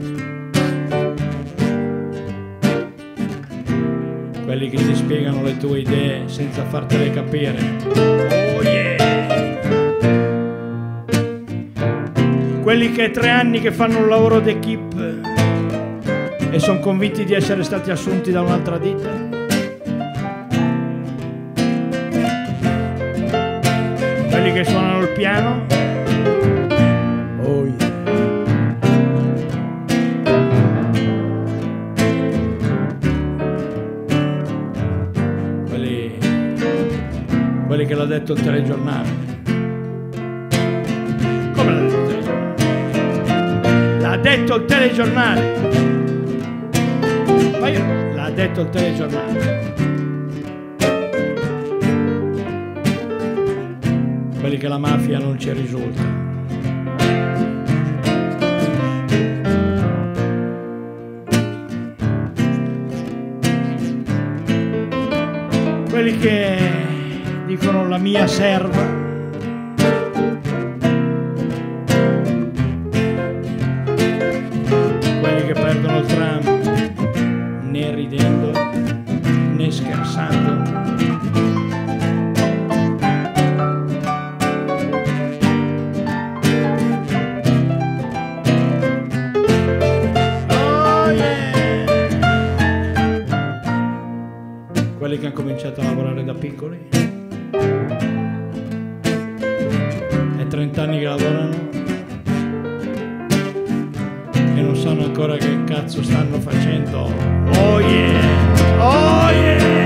Quelli che ti spiegano le tue idee senza fartele capire. Oh yeah! Quelli che è tre anni che fanno un lavoro d'equipe e sono convinti di essere stati assunti da un'altra ditta. Quelli che suonano il piano. Oh yeah. Quelli, quelli che l'ha detto il telegiornale. L'ha detto il telegiornale. Ma io l'ha detto il telegiornale. Quelli che la mafia non ci risulta. Quelli che dicono la mia serva. Che perdono il tram né ridendo né scherzando. Oh yeah! Quelli che hanno cominciato a lavorare da piccoli e trenta anni che lavorano non sanno ancora che cazzo stanno facendo. Oh yeah! Oh yeah!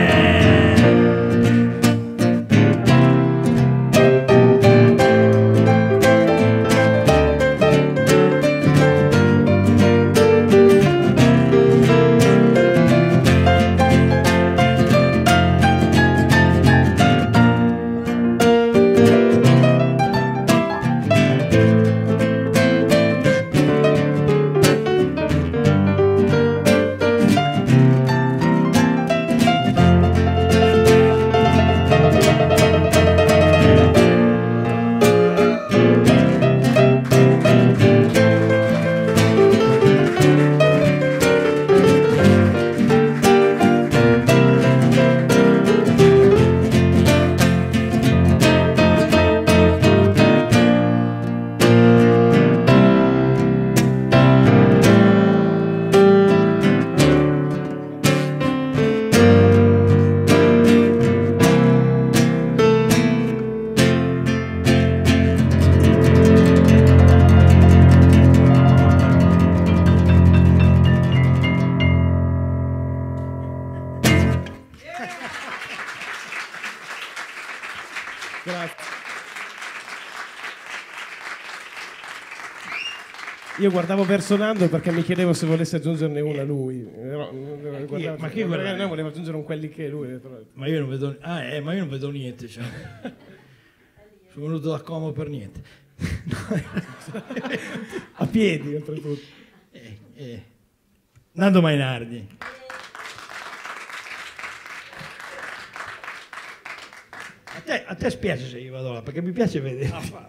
io guardavo verso Nando perché mi chiedevo se volesse aggiungerne una lui. Però, guardavo, ma chi guardava? No, voleva aggiungere un quelli che lui. Però. Ma io non vedo, ah, eh, ma io non vedo niente. Cioè. Sono venuto da Como per niente. A piedi, oltretutto. Eh, eh. Nando Mainardi. A te, a te spiace se io vado là, perché mi piace vedere. Ah,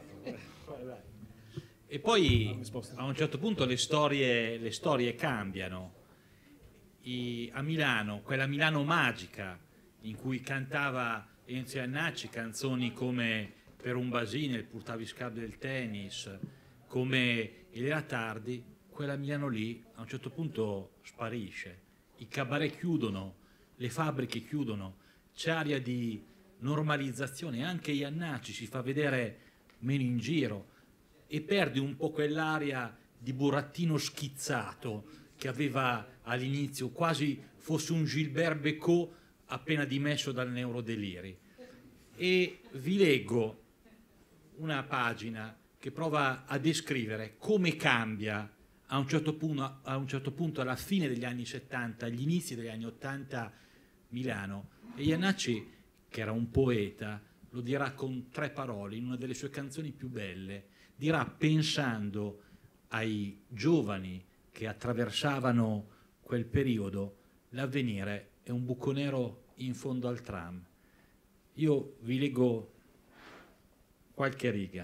e poi a un certo punto le storie, le storie cambiano. I, a Milano, quella Milano magica in cui cantava Enzo Iannacci canzoni come Per un basine, il Purtaviscap del tennis, come Elena Tardi, quella Milano lì a un certo punto sparisce. I cabaret chiudono, le fabbriche chiudono, c'è aria di normalizzazione, anche Iannacci si fa vedere meno in giro e perde un po' quell'aria di burattino schizzato che aveva all'inizio, quasi fosse un Gilbert Bécaud appena dimesso dal neurodeliri. E vi leggo una pagina che prova a descrivere come cambia a un certo punto, a un certo punto alla fine degli anni settanta, agli inizi degli anni ottanta Milano. E Iannacci, che era un poeta, lo dirà con tre parole in una delle sue canzoni più belle. Dirà, pensando ai giovani che attraversavano quel periodo, l'avvenire è un buco nero in fondo al tram. Io vi leggo qualche riga.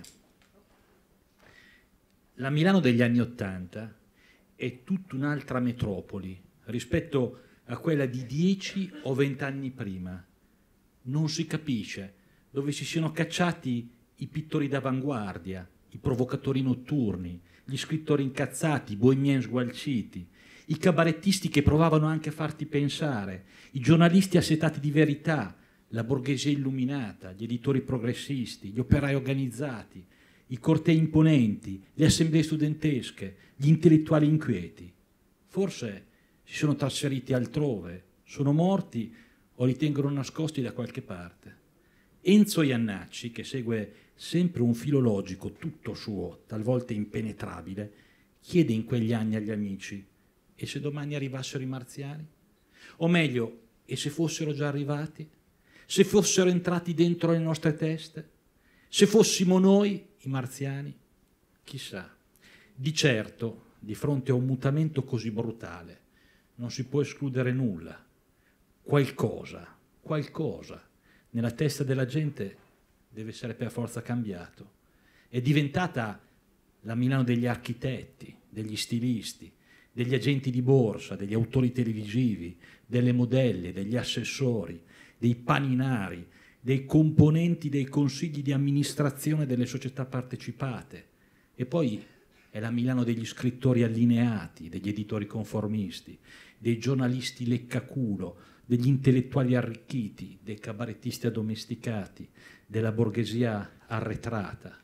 La Milano degli anni Ottanta è tutta un'altra metropoli rispetto a quella di dieci o vent'anni prima. Non si capisce dove si siano cacciati i pittori d'avanguardia, i provocatori notturni, gli scrittori incazzati, i bohemien sgualciti, i cabarettisti che provavano anche a farti pensare, i giornalisti assetati di verità, la borghesia illuminata, gli editori progressisti, gli operai organizzati, i cortei imponenti, le assemblee studentesche, gli intellettuali inquieti. Forse si sono trasferiti altrove, sono morti o li tengono nascosti da qualche parte. Enzo Iannacci, che segue sempre un filo logico tutto suo, talvolta impenetrabile, chiede in quegli anni agli amici: e se domani arrivassero i marziani? O meglio, e se fossero già arrivati? Se fossero entrati dentro le nostre teste? Se fossimo noi i marziani? Chissà. Di certo, di fronte a un mutamento così brutale, non si può escludere nulla. Qualcosa, qualcosa nella testa della gente deve essere per forza cambiato. È diventata la Milano degli architetti, degli stilisti, degli agenti di borsa, degli autori televisivi, delle modelle, degli assessori, dei paninari, dei componenti dei consigli di amministrazione delle società partecipate. E poi è la Milano degli scrittori allineati, degli editori conformisti, dei giornalisti leccaculo, degli intellettuali arricchiti, dei cabarettisti addomesticati, della borghesia arretrata.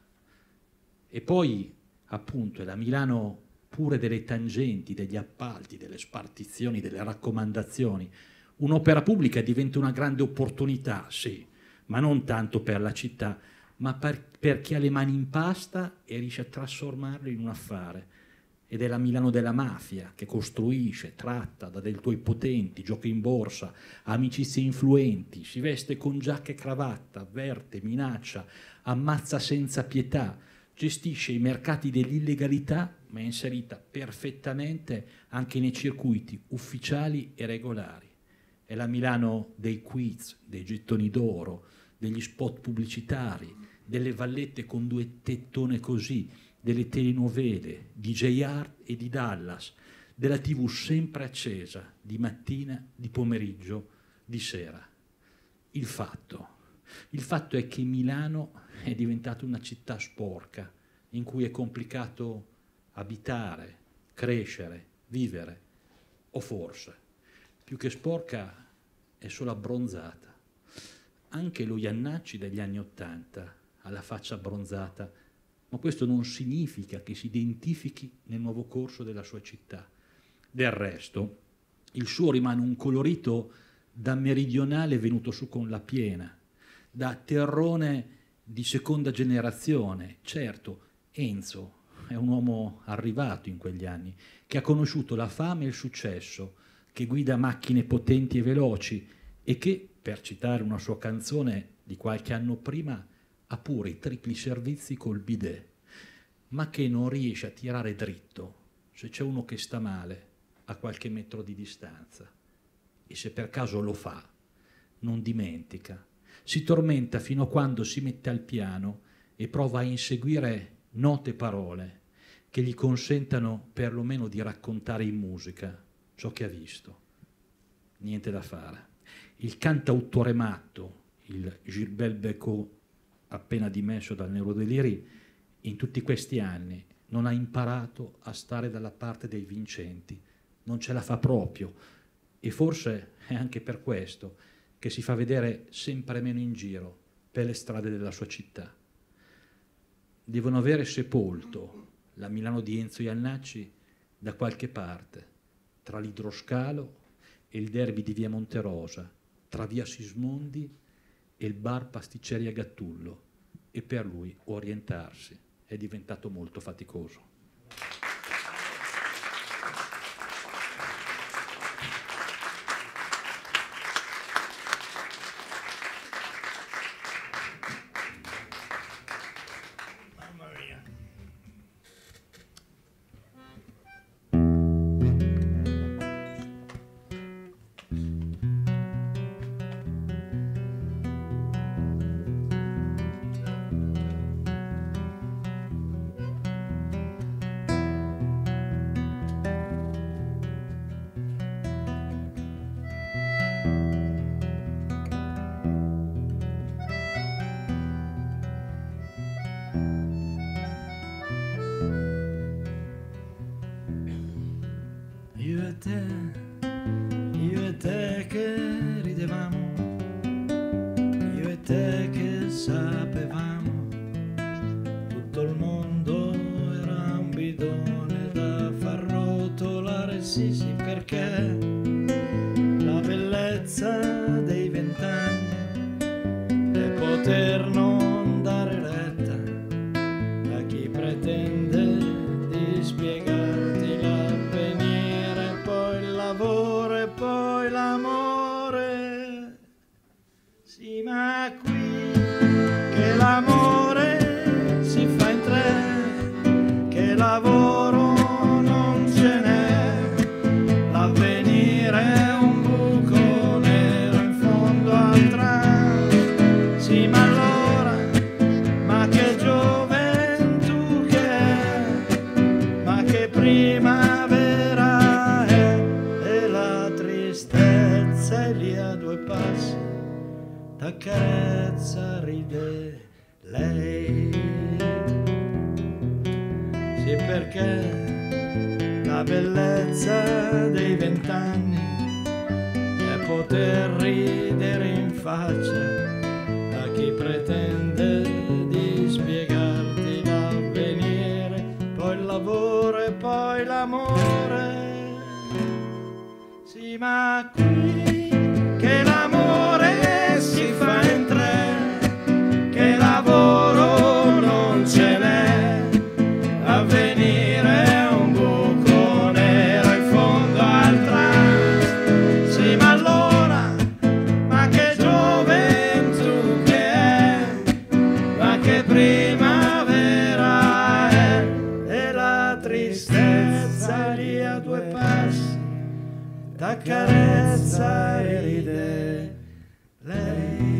E poi, appunto, è la Milano pure delle tangenti, degli appalti, delle spartizioni, delle raccomandazioni. Un'opera pubblica diventa una grande opportunità, sì, ma non tanto per la città, ma per, per chi ha le mani in pasta e riesce a trasformarlo in un affare. Ed è la Milano della mafia, che costruisce, tratta, dà del tuoi potenti, gioca in borsa, ha amicizie influenti, si veste con giacca e cravatta, avverte, minaccia, ammazza senza pietà, gestisce i mercati dell'illegalità, ma è inserita perfettamente anche nei circuiti ufficiali e regolari. È la Milano dei quiz, dei gettoni d'oro, degli spot pubblicitari, delle vallette con due tettone così, delle telenovele, di J R e di Dallas, della tivù sempre accesa, di mattina, di pomeriggio, di sera. Il fatto, il fatto è che Milano è diventata una città sporca, in cui è complicato abitare, crescere, vivere, o forse, più che sporca, è solo abbronzata. Anche lo Iannacci degli anni Ottanta ha la faccia abbronzata, ma questo non significa che si identifichi nel nuovo corso della sua città. Del resto, il suo rimane un colorito da meridionale venuto su con la piena, da terrone di seconda generazione. Certo, Enzo è un uomo arrivato in quegli anni, che ha conosciuto la fama e il successo, che guida macchine potenti e veloci e che, per citare una sua canzone di qualche anno prima, ha pure i tripli servizi col bidet, ma che non riesce a tirare dritto se c'è uno che sta male a qualche metro di distanza. E se per caso lo fa, non dimentica, si tormenta fino a quando si mette al piano e prova a inseguire note parole che gli consentano perlomeno di raccontare in musica ciò che ha visto. Niente da fare. Il cantautore matto, il Gilbert Bécaud, appena dimesso dal Neurodeliri, in tutti questi anni non ha imparato a stare dalla parte dei vincenti, non ce la fa proprio, e forse è anche per questo che si fa vedere sempre meno in giro per le strade della sua città. Devono avere sepolto la Milano di Enzo Jannacci da qualche parte, tra l'idroscalo e il derby di via Monterosa, tra via Sismondi e il bar Pasticceria Gattullo, e per lui orientarsi è diventato molto faticoso. T'accarezza, ride lei. Sì, perché la bellezza dei vent'anni è poter ridere in faccia a chi pretende di spiegarti l'avvenire, poi il lavoro e poi l'amore. Sì, ma qui che l'amore si fa in tre, che lavoro non ce n'è, avvenire è un buco nero in fondo al tram. Sì, ma allora, ma che gioventù che è, ma che primavera è, e la tristezza lì a due passi t'accarezza e ride lei.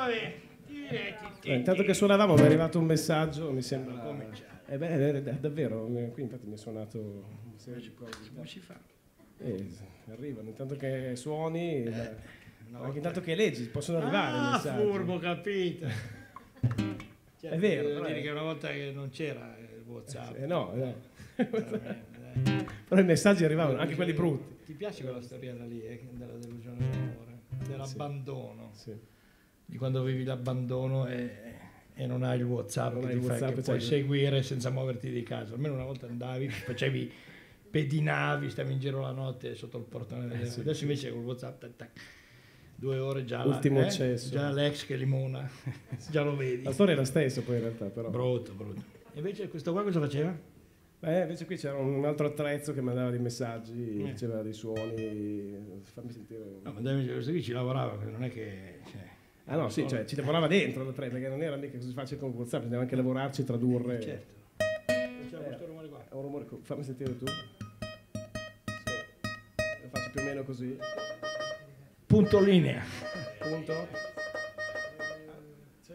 Eh, intanto che suonavamo mi è arrivato un messaggio, mi sembra. Eh beh, è davvero, qui infatti mi è suonato una serie di cose. Come si fa? Eh, arrivano, intanto che suoni, Eh, ma- una anche volta- intanto che leggi, possono arrivare i Ah, messaggi. furbo, capito. Cioè, È vero, devo però dire è- che una volta che non c'era il WhatsApp. Eh, no, no. veramente, eh. Però i messaggi arrivavano, anche quelli brutti. Ti piace quella storiella lì, eh, della delusione d'amore, dell'abbandono, Sì. di quando vivi l'abbandono e, e non hai il WhatsApp Non che hai ti il fai, WhatsApp, che puoi certo. seguire senza muoverti di casa. Almeno una volta andavi, facevi, pedinavi, stavi in giro la notte sotto il portone. Delle... sì. Adesso invece con il WhatsApp, tac, tac, due ore già, Ultimo la, eh, accesso. già l'ex che limona, già lo vedi. La storia è la stessa poi in realtà, però. Brutto, brutto. E invece questo qua cosa faceva? Beh, invece qui c'era un altro attrezzo che mandava dei messaggi, Eh. faceva dei suoni, fammi sentire. No, ma dai, questo qui ci lavorava, non è che... Cioè, Ah no, sì, cioè ci lavorava dentro l'attrezzo, perché non era mica così facile con WhatsApp, bisognava anche lavorarci, tradurre. certo. Facciamo questo rumore qua. È un rumore, co- fammi sentire tu. Sì. Lo faccio più o meno così. Punto linea. Punto. Sì.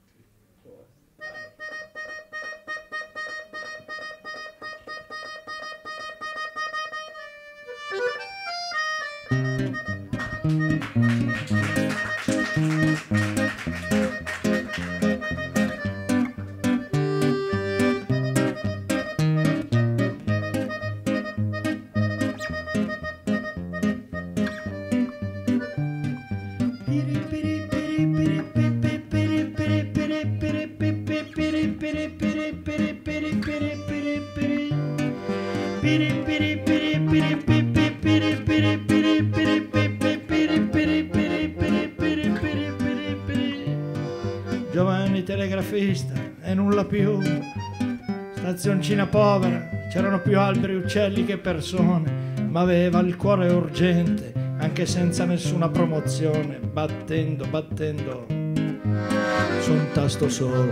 Giovanni telegrafista e nulla più, stazioncina povera, c'erano più alberi e uccelli che persone, ma aveva il cuore urgente, anche senza nessuna promozione, battendo, battendo su un tasto solo.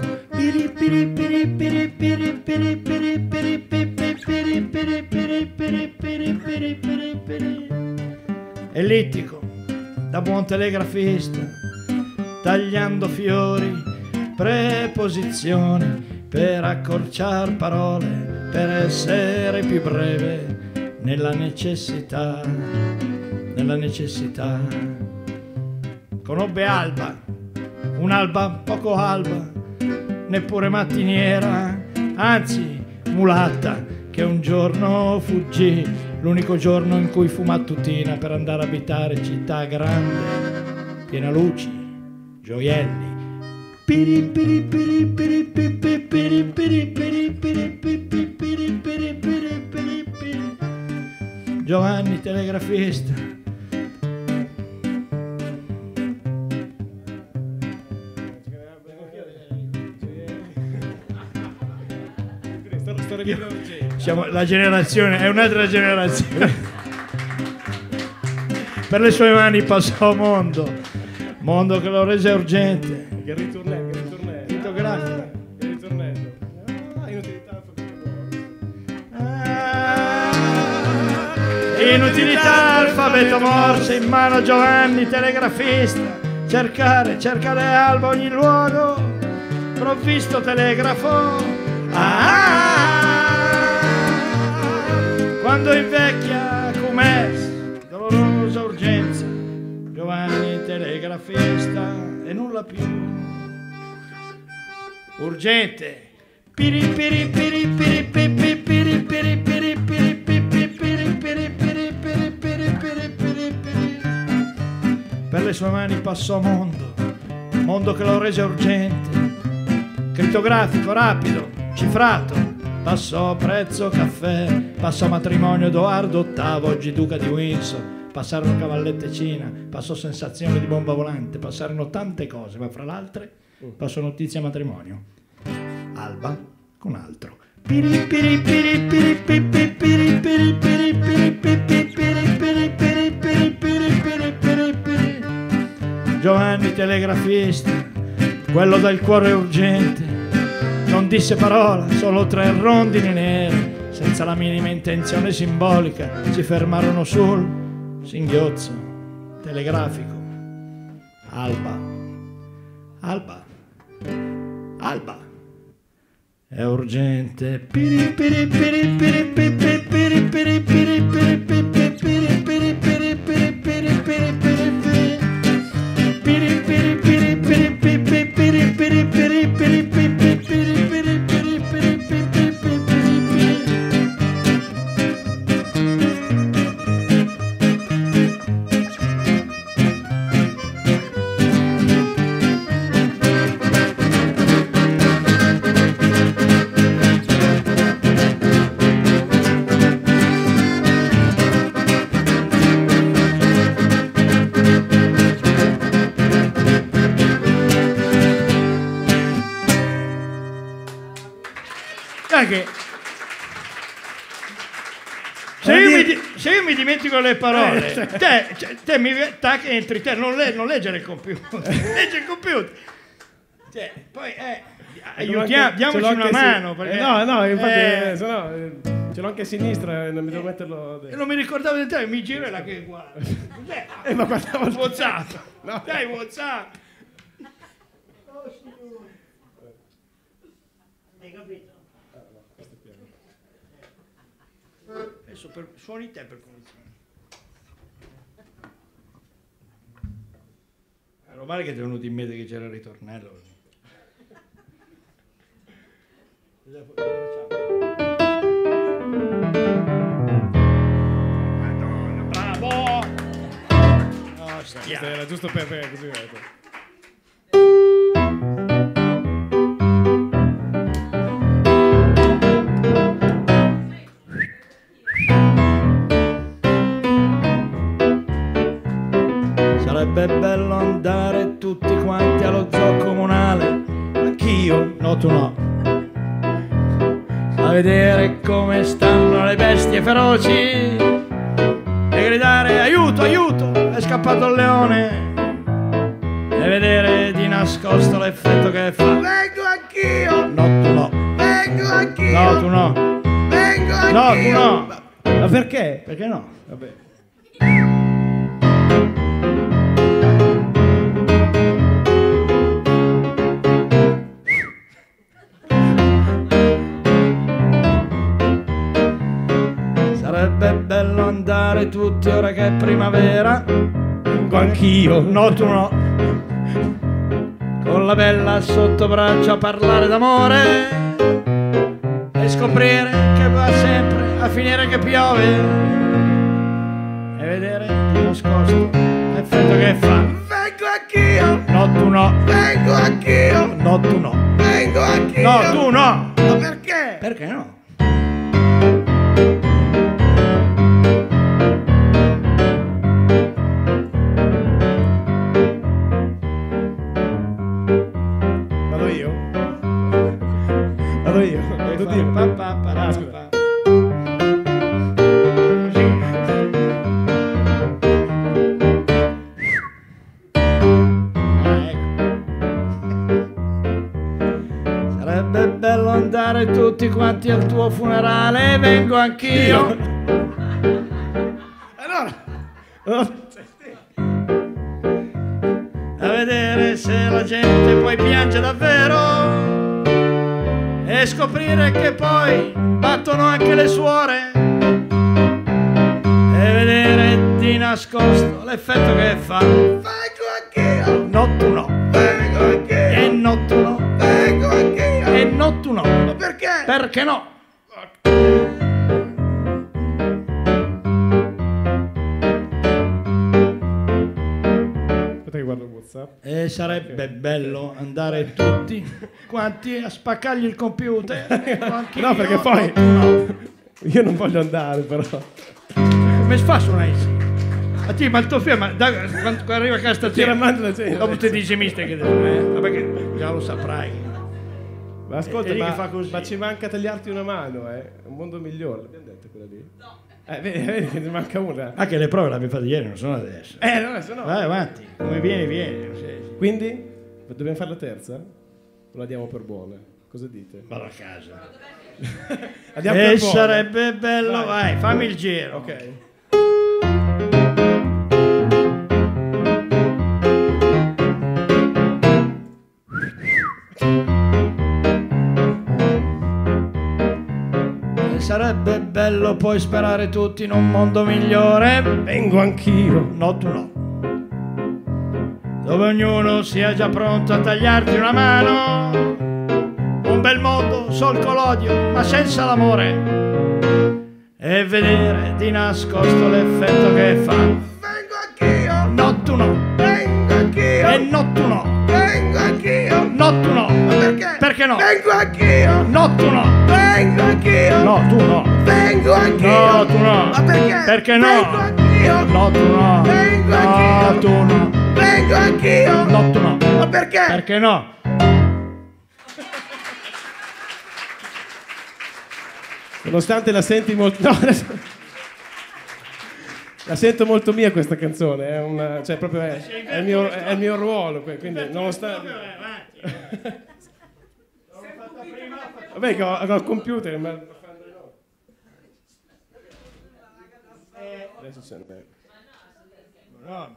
Ellittico, da buon telegrafista, tagliando fiori, preposizioni, per accorciar parole, per essere più breve, nella necessità, nella necessità. Conobbe Alba, un'alba poco alba, neppure mattiniera, anzi mulatta, che un giorno fuggì, l'unico giorno in cui fu mattutina per andare a abitare città grande, piena luci, gioielli. Giovanni telegrafista. Storia di urgente. Siamo la generazione, è un'altra generazione. Per le sue mani passò mondo, mondo che lo rese urgente. Che ritornello, che ritornello. Fitografica. Che ritornello. Ah, inutilità Inutilità alfabeto morse in mano a Giovanni telegrafista, cercare, cercare Alba ogni luogo, provvisto telegrafo. Ah, quando invecchia com'è dolorosa urgenza, Giovanni telegrafista e nulla più urgente. Piri piri piri piri piri piri piri piri piri piri piri piri piri piri piri piri piri piri. Per le sue mani passò mondo, mondo che lo rese urgente, crittografico, rapido, cifrato, passò prezzo caffè, passò matrimonio Edoardo ottavo, oggi duca di Windsor, passarono cavallette Cina, passò sensazione di bomba volante, passarono tante cose, ma fra l'altre passò notizia matrimonio. Alba con altro. Piri piri piri piri piri piri piri piri piri piri piri piri piri piri piri piri piri piri. Giovanni telegrafista, quello dal cuore urgente, non disse parola, solo tre rondini nere, senza la minima intenzione simbolica, si fermarono sul singhiozzo telegrafico. Alba, Alba. Alba. È urgente. Piri, piri, piri, piri, piri, piri, piri, piri, piri, piri, piri, piri, piri, piri, piri, piri, piri, piri. Piri, piri, piri, piri, piri, piri, piri, piri, piri, piri, piri, piri, piri, piri, piri, piri, piri. Che se io, mi, se io mi dimentico le parole, te, te mi tac, entri te, non, le, non leggere il computer, leggi il computer. Cioè, poi eh, aiutiamo, diamoci una mano. Perché, eh, no, no, infatti, eh, eh, se no, eh, ce l'ho anche a sinistra, non mi devo metterlo. E non mi ricordavo di te, mi giro e la che guarda. Cos'è? Eh, ma guardavo il WhatsApp. No. Dai, WhatsApp. Hai capito? Adesso per, suoni te per condizione. Meno male che ti è venuto in mente che c'era il ritornello. Madonna, bravo! No, Questo era giusto per te, così. Ecco. Sarebbe bello andare tutti quanti allo zoo comunale. Anch'io, no tu no. A vedere come stanno le bestie feroci e gridare aiuto, aiuto, è scappato il leone. E vedere di nascosto l'effetto che fa. Vengo anch'io! No tu no. Vengo anch'io! No tu no. Vengo No anch'io! tu no. Ma perché? Perché no? Vabbè. Sarebbe bello andare tutti ora che è primavera. Vengo anch'io. No tu no. Con la bella sotto braccio a parlare d'amore e scoprire che va sempre a finire che piove e vedere di nascosto l'effetto che fa. Vengo anch'io! No tu no. Vengo anch'io! No tu no. Vengo anch'io! No tu no. Ma perché? Perché no? Vado io? Vado io? Tu dimmi. Pa, pa, pa, Ah, pa, scusa. pa. Ah, ecco. Sarebbe bello andare tutti quanti al tuo funerale. Vengo anch'io. Allora, allora, A vedere se la gente poi piange davvero e scoprire che poi battono anche le suore e vedere di nascosto l'effetto che fa. vengo anch'io! No tu no. Vengo E anch'io! no tu no. Vengo anch'io! E no tu no. Ma perché? Perché no? Aspetta che guardo WhatsApp. E sarebbe bello andare tutti quanti a spaccargli il computer. Anch'io. No, perché poi No. io non voglio andare, però. Come si fa su Nice? A te, ma il tuo figlio, ma da, quando, quando arriva a casa Ti ramando la gente. dopo ti dice mister che deve, eh? Vabbè che già lo saprai. Ma ascolta, E lì ma, che fa così. ma ci manca tagliarti una mano, eh? È un mondo migliore, l'abbiamo detto quella lì? No. Eh, vedi, vedi che ne manca una. Anche le prove le abbiamo fatte ieri, non sono adesso. Eh, no, se no. Vai avanti, come viene, viene. Sì, sì. Quindi, dobbiamo fare la terza? O la diamo per buona? Cosa dite? Vado a casa. La diamo E per buona? sarebbe bello, Vai. vai, fammi il giro. Ok. sarebbe bello poi sperare tutti in un mondo migliore. Vengo anch'io. No, tu no. Dove ognuno sia già pronto a tagliarti una mano. Un bel mondo solco l'odio, ma senza l'amore. E vedere di nascosto l'effetto che fa. Vengo anch'io. No, tu no. Vengo anch'io. E no, tu no. Vengo anch'io. No, tu no. Ma perché? Perché no? Vengo anch'io. No, tu no. Vengo anch'io. No, tu no. Vengo anch'io. No, tu no. Ma perché? Perché no? Vengo anch'io. No, tu no. Vengo No, anch'io. tu no. Vengo anch'io. No, tu no. Ma perché? Perché no? Nonostante la senti molto... No, adesso... La sento molto mia questa canzone, è, una... cioè, proprio è, è, il, mio, è il mio ruolo, quindi nonostante... Vabbè che ho, ho il computer, ma... Adesso sente. No.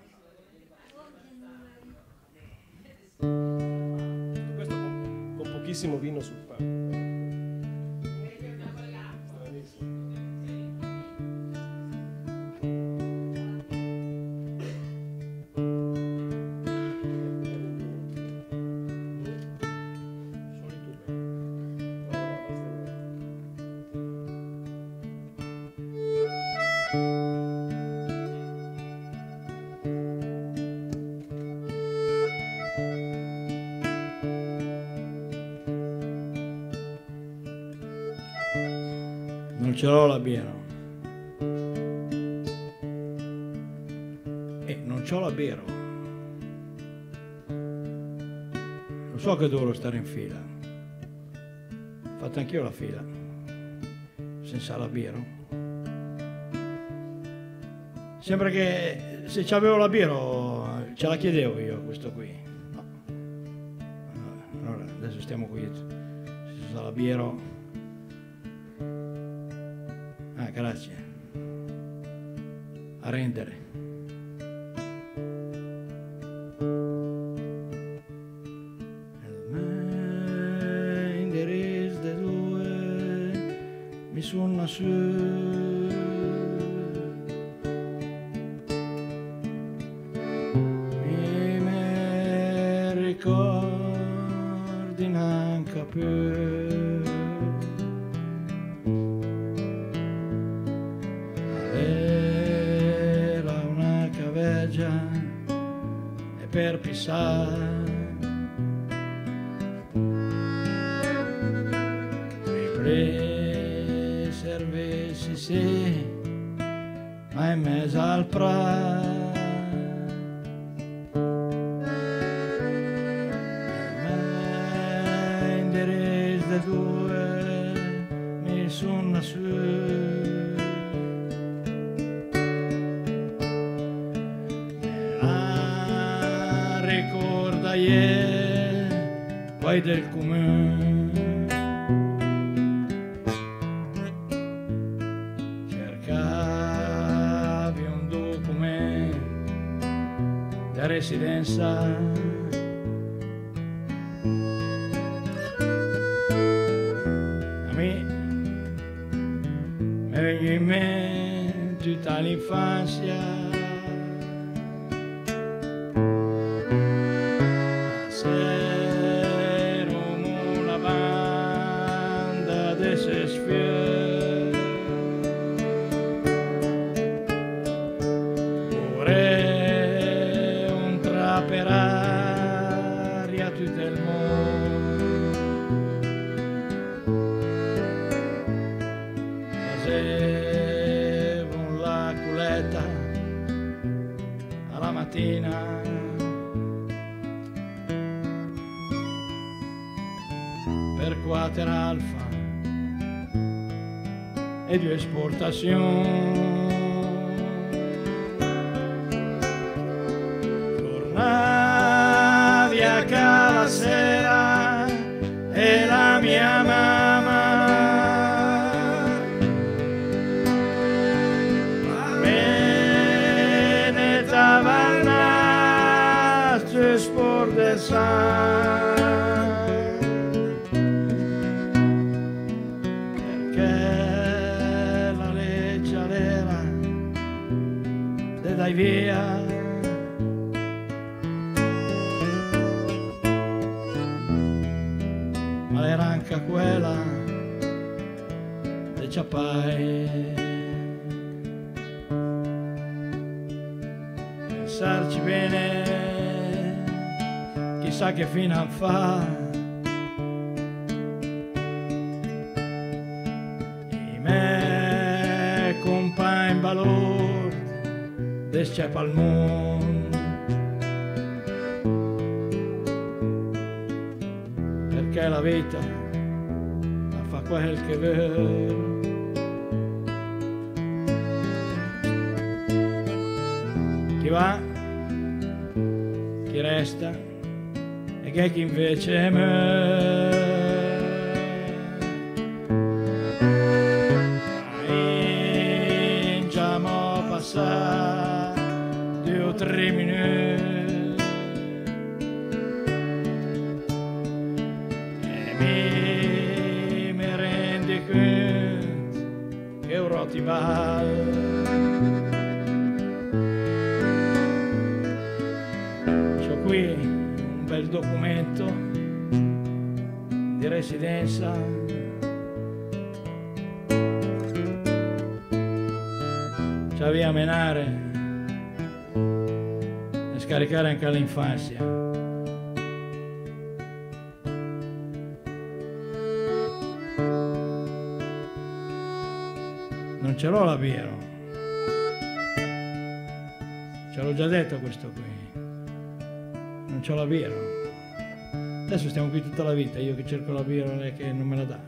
Questo con, con pochissimo vino sul pane. Non ce l'ho la birra. E non c'ho la birra. Lo so che dovrò stare in fila. Ho fatto anch'io la fila. Senza la birra. Sembra che se c'avevo la birra ce la chiedevo io questo qui. No. Allora, adesso stiamo qui. Senza la birra. Ah, grazie. A rendere. Il indirizzo dei due mi suona su. Mi me ricordi neanche più. E per pisare ripreservessi sì, ma in mezzo al prato me indirizzo da due mi suona su. Poi del comune cercavi un documento di residenza a me mi vengono in mente tutta l'infanzia. Per quater alfa e di esportazione tornavi a casa sera e la mia mamma me ne dava naso espor de san. andai via. Ma era anche quella dei ciappai. Pensarci bene, chissà che fine fa. I me compagni valor desce pal mondo, perché la vita la fa quel che vuole. Chi va, chi resta e che chi invece muore. Cominciamo a passare due o tre minuti e mi, mi rendi conto che ora ti va. Qui un bel documento di residenza, c'è via menare e scaricare anche all'infanzia. Non ce l'ho la birra, ce l'ho già detto questo qui. Non c'ho la birra. Adesso stiamo qui tutta la vita, io che cerco la birra lei che non me la dà.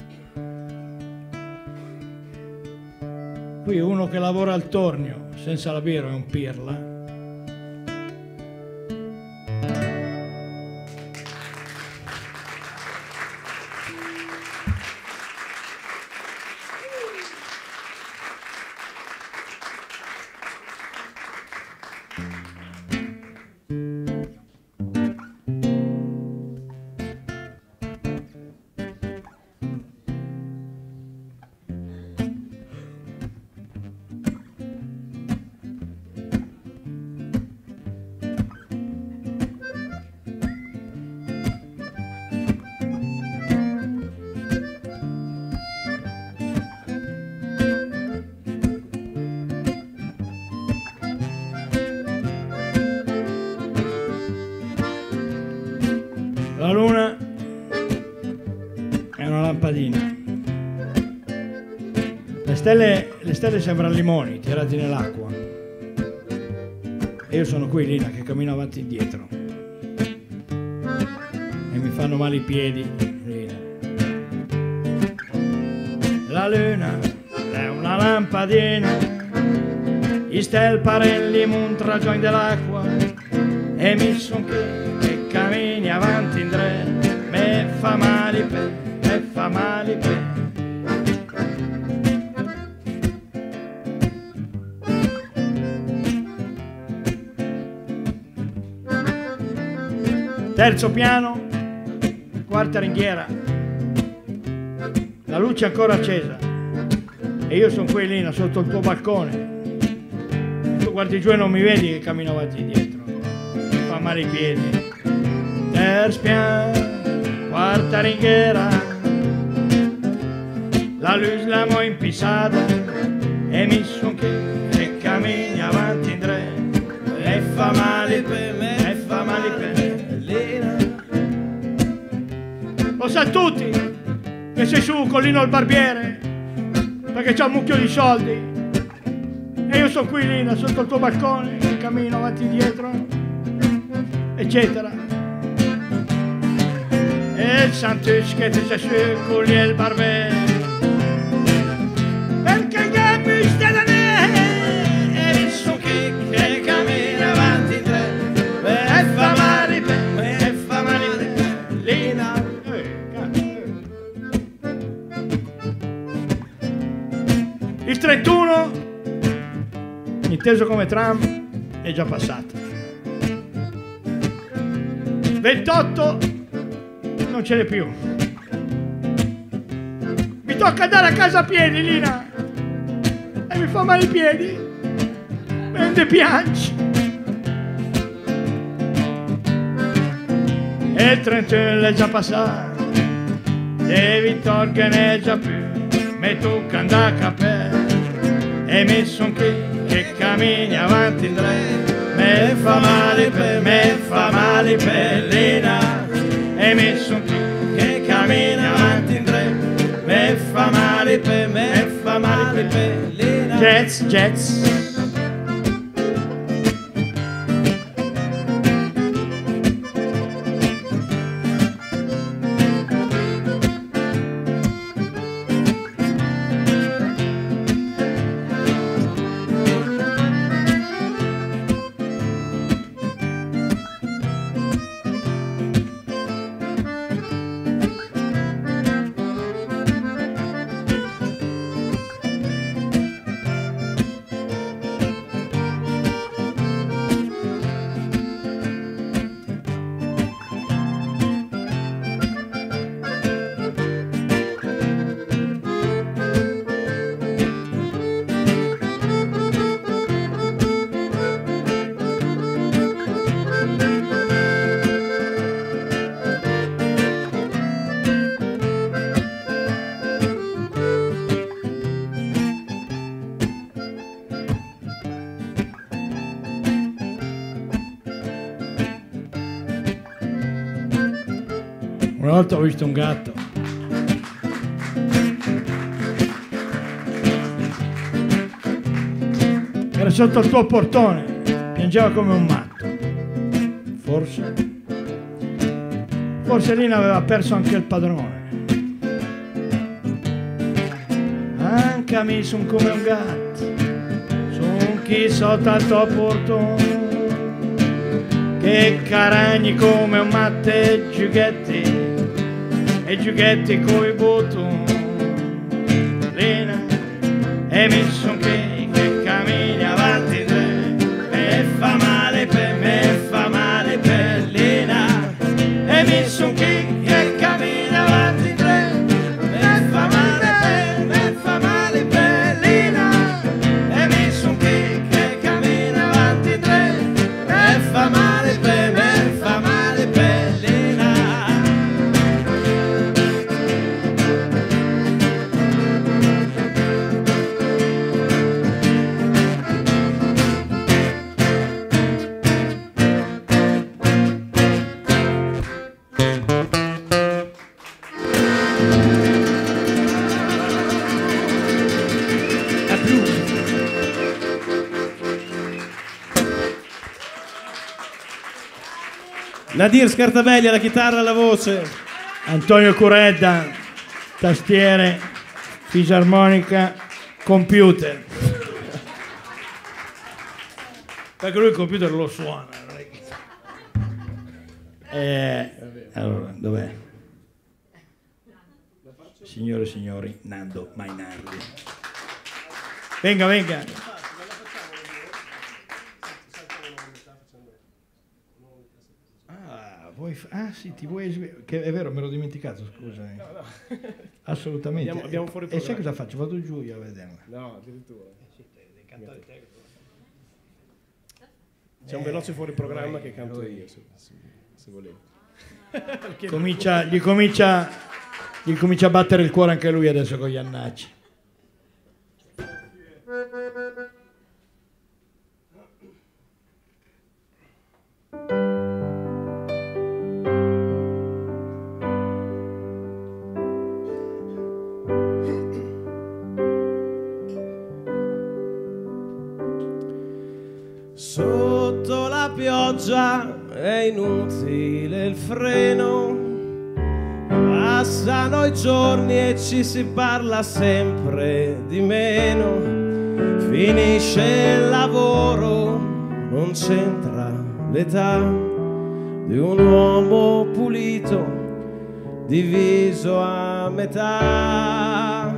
Qui uno che lavora al tornio senza la birra è un pirla. La luna è una lampadina. Le stelle, le stelle sembrano limoni tirati nell'acqua. E io sono qui, Lina, che cammino avanti e indietro. E mi fanno male i piedi, Lina. La luna è una lampadina. I stelle parelli montra giù dell'acqua. E mi son qui che cammini avanti in tre, me fa male per, me fa male per. Terzo piano, quarta ringhiera, la luce è ancora accesa e io sono qui Lina sotto il tuo balcone. Tu guardi giù e non mi vedi che cammino avanti e indietro. Fa male i piedi. Terzo piano, quarta ringhiera, la luce l'amo impissata e mi son che e cammini avanti in tre e fa male per me, e fa male per me. Lo sa tutti che sei su con Lino il barbiere perché c'ha un mucchio di soldi e io sono qui Lina sotto il tuo balcone che cammino avanti e indietro eccetera. E il Santus che ti c'è su con il barbiere perché che mi sta da me e il suo che cammina avanti in tre e fa male per me, e fa male per me, Lina. Il trentuno, inteso come tram, è già passato. ventotto non ce n'è più. Mi tocca andare a casa a piedi, Lina, e mi fa male i piedi. mentre piangi. E il trentuno è già passato, devi torgere già più, me tu canda a capello, e mi son qui che cammini avanti in tre, me fa male per me, fa male pellina, e mi son qui che cammini avanti in tre, me fa male per me, fa male pellina. Jazz, jazz. Una volta ho visto un gatto era sotto il tuo portone, piangeva come un matto. Forse forse lì ne aveva perso anche il padrone. Anche a me son come un gatto, son chi sotto al tuo portone, che caragni come un matte giughetti, e giughetti coi bottoni, e mi son qui che cammini avanti in tre, e fa male per me, fa male pellina, e mi son qui che cammini avanti in tre, e fa male per me, fa male pellina, e mi son qui che cammini avanti in tre, e fa male per me, fa male pellina. Nadir Scartabelli alla chitarra e alla voce. Antonio Curedda, tastiere, fisarmonica, computer. Perché lui il computer lo suona. Non è che... eh, allora, dov'è? Signore e signori, Nando Mainardi. Venga, venga. Vuoi f- ah sì, ti vuoi esibire? Che è vero, me l'ho dimenticato, scusami. No, no. Assolutamente. Abbiamo, abbiamo fuori e sai cosa faccio? Vado giù io a vederla. No, addirittura. C'è un veloce fuori programma che canto io, se, se, se volete. Comincia, gli, comincia, gli comincia a battere il cuore anche lui adesso con gli annacci. Sotto la pioggia è inutile il freno, passano i giorni e ci si parla sempre di meno, finisce il lavoro, non c'entra l'età di un uomo pulito diviso a metà.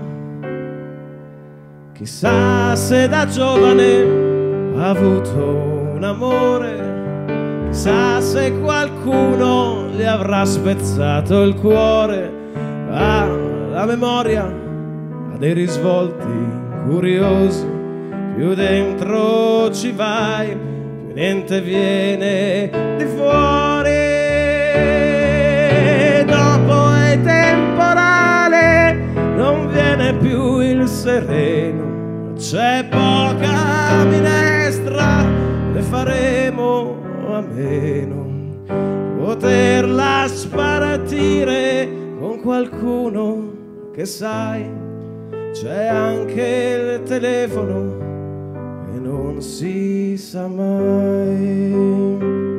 Chissà se da giovane ha avuto un amore, chissà se qualcuno le avrà spezzato il cuore. Ah, la memoria ha dei risvolti curiosi, più dentro ci vai, più niente viene di fuori. Dopo il temporale non viene più il sereno, c'è poca minestra, ne faremo a meno. Poterla spartire con qualcuno che sai, c'è anche il telefono e non si sa mai.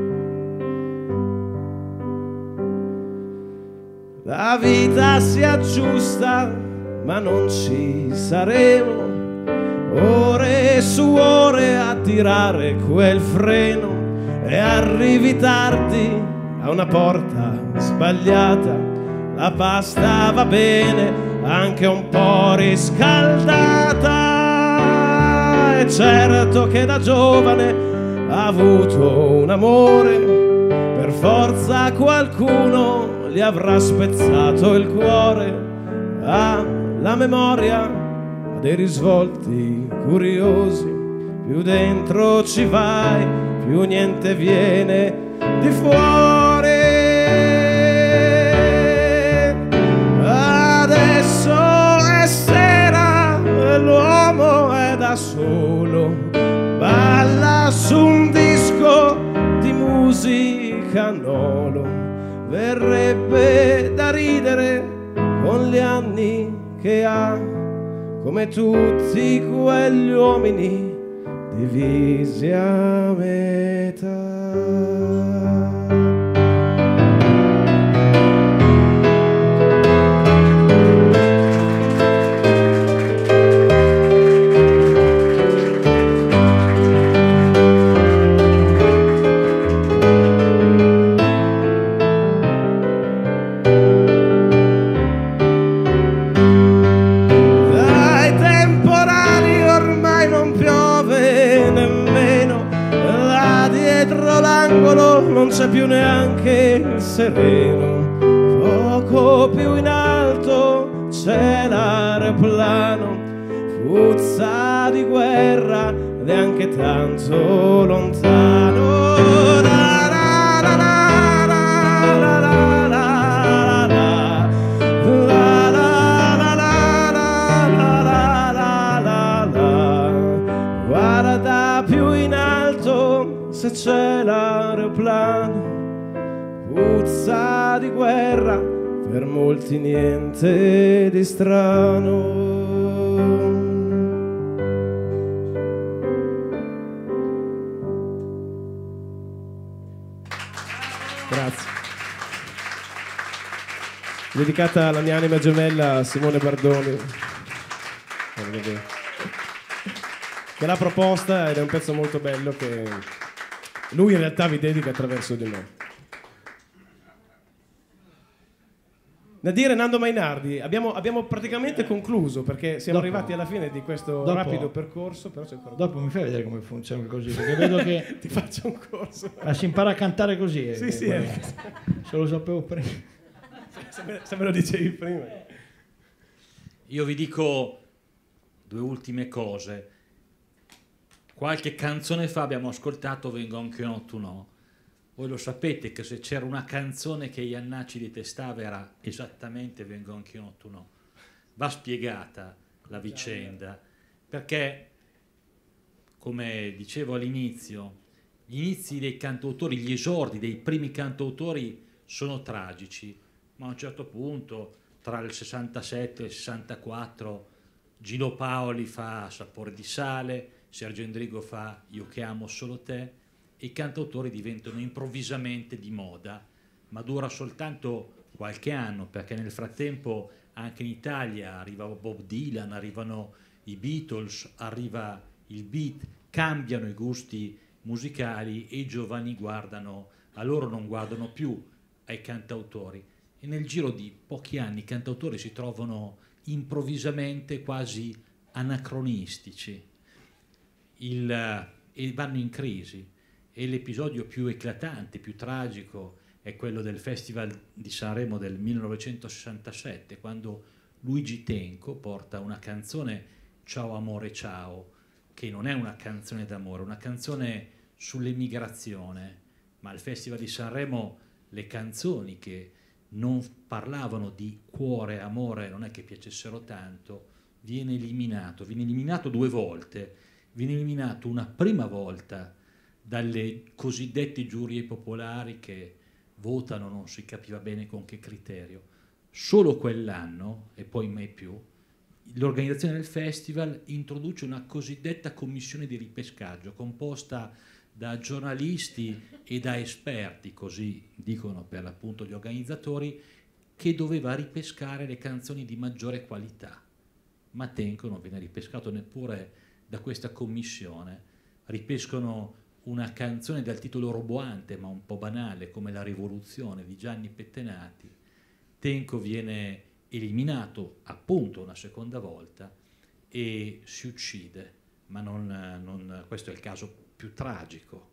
La vita si aggiusta ma non ci saremo, ore su ore a tirare quel freno, e arrivi tardi a una porta sbagliata. La pasta va bene, anche un po' riscaldata. E certo che da giovane ha avuto un amore, per forza qualcuno gli avrà spezzato il cuore. Ha la memoria dei risvolti curiosi, più dentro ci vai, più niente viene di fuori. Adesso è sera e l'uomo è da solo, balla su un disco di musica nolo. Verrebbe da ridere con gli anni che ha, come tutti quegli uomini divisi a metà. Non c'è più neanche il sereno, poco più in alto c'è l'aeroplano, puzza di guerra neanche tanto lontano. La, la, la, la, la, la, la, la, la, la, la. Guarda più in alto se c'è l'aeroplano, puzza di guerra, per molti niente di strano. Grazie. Dedicata alla mia anima gemella Simone Bardoni, che l'ha proposta, ed è un pezzo molto bello che lui in realtà vi dedica attraverso di me. Nadir e Nando Mainardi, abbiamo, abbiamo praticamente concluso, perché siamo Dopo. arrivati alla fine di questo Dopo. rapido percorso. Però c'è ancora... Dopo mi fai vedere come funziona così, perché vedo che Ti faccio un corso. ah, si impara a cantare così. eh, Sì, sì, poi- eh. se lo sapevo prima. se, me, se me lo dicevi prima. Io vi dico due ultime cose. Qualche canzone fa abbiamo ascoltato Vengo anche no, tu no. Voi lo sapete che se c'era una canzone che Iannacci detestava era esattamente Vengo anche no, tu no. Va spiegata la vicenda, perché, come dicevo all'inizio, gli inizi dei cantautori, gli esordi dei primi cantautori sono tragici, ma a un certo punto, tra il sessantasette e il sessantaquattro, Gino Paoli fa Sapore di sale, Sergio Endrigo fa Io che amo solo te, e i cantautori diventano improvvisamente di moda, ma dura soltanto qualche anno, perché nel frattempo anche in Italia arriva Bob Dylan, arrivano i Beatles, arriva il beat, cambiano i gusti musicali e i giovani guardano, a loro non guardano più ai cantautori, e nel giro di pochi anni i cantautori si trovano improvvisamente quasi anacronistici il, e vanno in crisi. E l'episodio più eclatante, più tragico è quello del Festival di Sanremo del millenovecentosessantasette, quando Luigi Tenco porta una canzone, Ciao amore ciao, che non è una canzone d'amore, una canzone sull'emigrazione, ma al Festival di Sanremo le canzoni che non parlavano di cuore, amore, non è che piacessero tanto, viene eliminato, viene eliminato due volte, viene eliminato una prima volta dalle cosiddette giurie popolari che votano, non si capiva bene con che criterio. Solo quell'anno, e poi mai più, l'organizzazione del festival introduce una cosiddetta commissione di ripescaggio composta da giornalisti e da esperti, così dicono per l'appunto gli organizzatori, che doveva ripescare le canzoni di maggiore qualità. Ma Tenco non viene ripescato neppure da questa commissione. Ripescano una canzone dal titolo roboante ma un po' banale come La rivoluzione di Gianni Pettenati. Tenco viene eliminato appunto una seconda volta e si uccide, ma non, non, questo è il caso più tragico,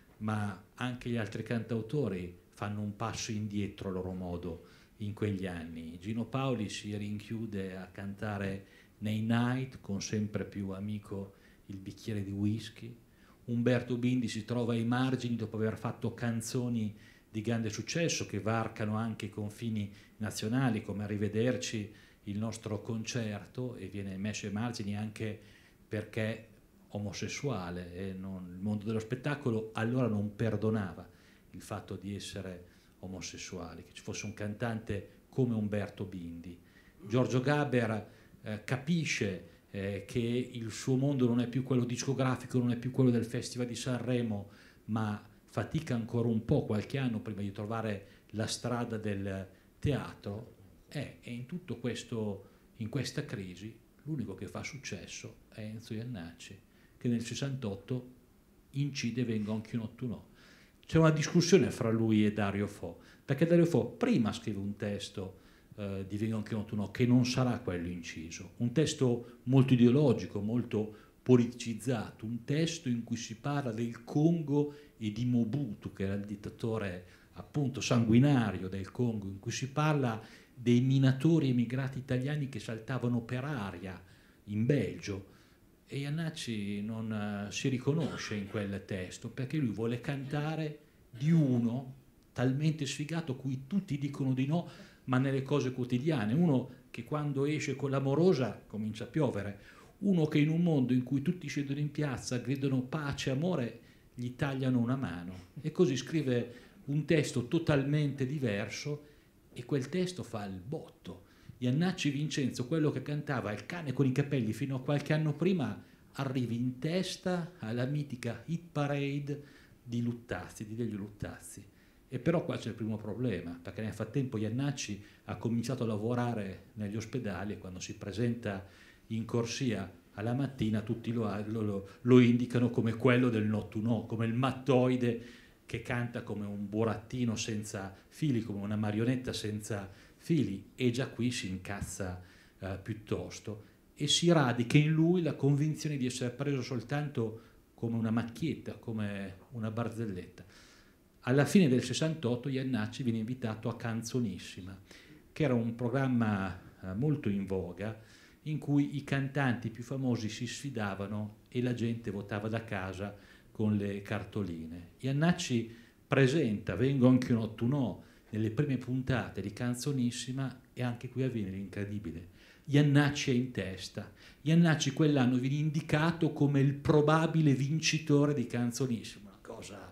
ma anche gli altri cantautori fanno un passo indietro a loro modo in quegli anni. Gino Paoli si rinchiude a cantare nei night con sempre più amico il bicchiere di whisky. Umberto Bindi si trova ai margini dopo aver fatto canzoni di grande successo che varcano anche i confini nazionali, come Arrivederci, il nostro concerto, e viene messo ai margini anche perché omosessuale e non, il mondo dello spettacolo allora non perdonava il fatto di essere omosessuali, che ci fosse un cantante come Umberto Bindi. Giorgio Gaber eh, capisce eh, che il suo mondo non è più quello discografico, non è più quello del Festival di Sanremo, ma fatica ancora un po', qualche anno prima di trovare la strada del teatro, e, e in tutto questo, in questa crisi, l'unico che fa successo è Enzo Jannacci, che nel sessantotto incide Vengo anch'io nottunò. C'è una discussione fra lui e Dario Fo, perché Dario Fo prima scrive un testo eh, di Vengo anch'io nottunò che non sarà quello inciso, un testo molto ideologico, molto politicizzato, un testo in cui si parla del Congo e di Mobutu, che era il dittatore appunto sanguinario del Congo, in cui si parla dei minatori emigrati italiani che saltavano per aria in Belgio, e Jannacci non uh, si riconosce in quel testo perché lui vuole cantare di uno talmente sfigato a cui tutti dicono di no, ma nelle cose quotidiane, uno che quando esce con l'amorosa comincia a piovere, uno che in un mondo in cui tutti scendono in piazza, gridano pace, amore, gli tagliano una mano. E così scrive un testo totalmente diverso, e quel testo fa il botto. Jannacci Vincenzo, quello che cantava Il cane con i capelli fino a qualche anno prima, arrivi in testa alla mitica hit parade di Luttazzi, di Lelio Luttazzi. E però qua c'è il primo problema, perché nel frattempo Jannacci ha cominciato a lavorare negli ospedali, e quando si presenta in corsia alla mattina tutti lo, lo, lo indicano come quello del nottunò, come il mattoide che canta come un burattino senza fili, come una marionetta senza fili, e già qui si incazza eh, piuttosto, e si radica in lui la convinzione di essere preso soltanto come una macchietta, come una barzelletta. Alla fine del sessantotto Jannacci viene invitato a Canzonissima, che era un programma eh, molto in voga, in cui i cantanti più famosi si sfidavano e la gente votava da casa con le cartoline. Jannacci presenta Vengo anch'io nottunò nelle prime puntate di Canzonissima, e anche qui avviene l'incredibile. Jannacci è in testa. Jannacci quell'anno viene indicato come il probabile vincitore di Canzonissima, una cosa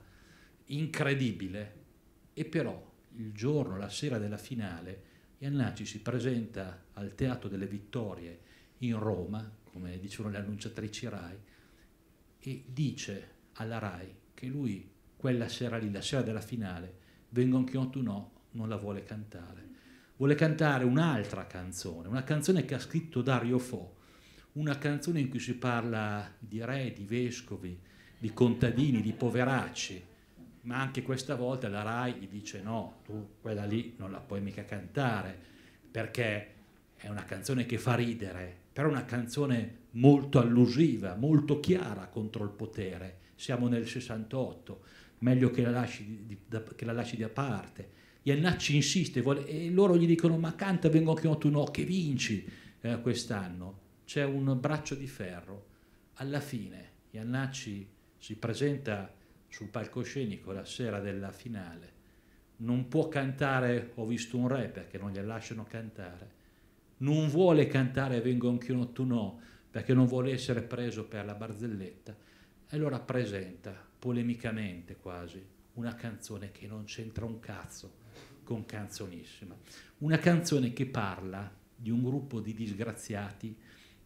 incredibile. E però il giorno, la sera della finale, Jannacci si presenta al Teatro delle Vittorie in Roma, come dicevano le annunciatrici Rai, e dice alla Rai che lui quella sera lì, la sera della finale, Vengo anch'io nottunò, non la vuole cantare. Vuole cantare un'altra canzone, una canzone che ha scritto Dario Fo, una canzone in cui si parla di re, di vescovi, di contadini, di poveracci, ma anche questa volta la Rai gli dice no, tu quella lì non la puoi mica cantare, perché è una canzone che fa ridere, però è una canzone molto allusiva, molto chiara contro il potere. Siamo nel sessantotto, meglio che la lasci, di, da, che la lasci da parte. Jannacci insiste vuole, e loro gli dicono ma canta Vengo anch'io nottunò che vinci eh, quest'anno. C'è un braccio di ferro Alla fine Jannacci si presenta sul palcoscenico la sera della finale, non può cantare Ho visto un re perché non glielo lasciano cantare, non vuole cantare Vengo anch'io tu no perché non vuole essere preso per la barzelletta, e allora presenta polemicamente quasi una canzone che non c'entra un cazzo con Canzonissima, una canzone che parla di un gruppo di disgraziati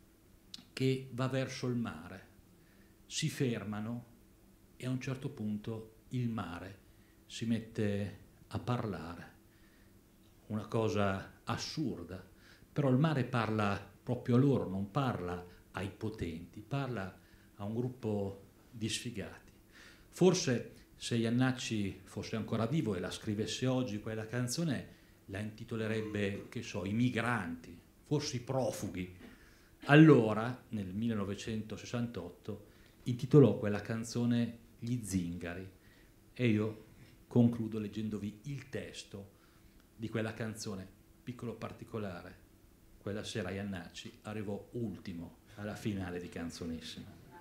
che va verso il mare, si fermano e a un certo punto il mare si mette a parlare, una cosa assurda, però il mare parla proprio a loro, non parla ai potenti, parla a un gruppo di sfigati. Forse se Jannacci fosse ancora vivo e la scrivesse oggi quella canzone, la intitolerebbe, che so, I migranti, forse i profughi. Allora, nel millenovecentosessantotto, intitolò quella canzone Gli zingari, e io concludo leggendovi il testo di quella canzone. Piccolo particolare, quella sera Jannacci arrivò ultimo alla finale di Canzonissima.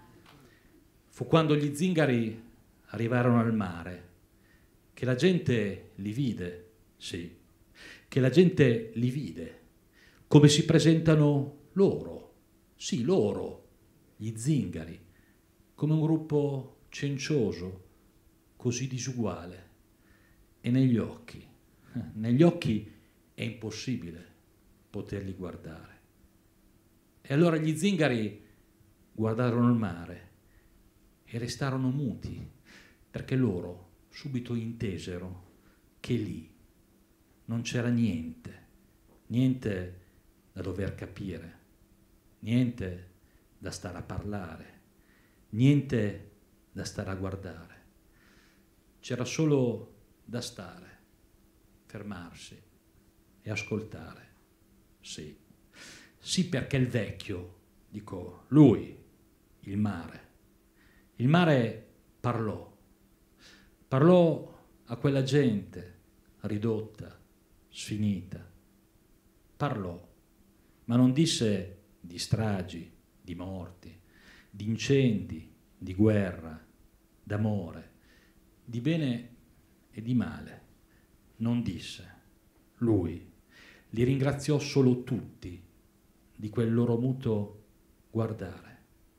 Fu quando gli zingari arrivarono al mare che la gente li vide, sì, che la gente li vide, come si presentano loro, sì, loro, gli zingari, come un gruppo cencioso, così disuguale, e negli occhi, negli occhi è impossibile poterli guardare. E allora gli zingari guardarono il mare e restarono muti, perché loro subito intesero che lì non c'era niente, niente da dover capire, niente da stare a parlare, niente da stare a guardare. C'era solo da stare, fermarsi e ascoltare. Sì, sì, perché il vecchio, dico lui, il mare, il mare parlò, parlò a quella gente ridotta, sfinita, parlò, ma non disse di stragi, di morti, di incendi, di guerra, d'amore, di bene e di male. Non disse. Lui li ringraziò solo tutti di quel loro muto guardare.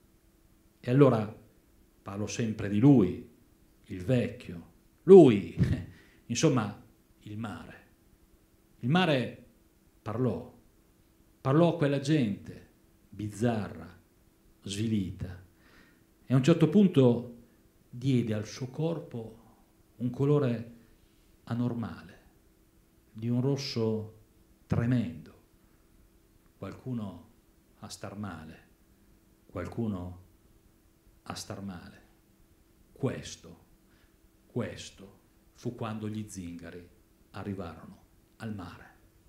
E allora parlo sempre di lui, il vecchio, lui, insomma, il mare. Il mare parlò, parlò a quella gente bizzarra, svilita, e a un certo punto diede al suo corpo un colore anormale, di un rosso tremendo. Qualcuno a star male, qualcuno a star male. Questo, questo fu quando gli zingari arrivarono al mare.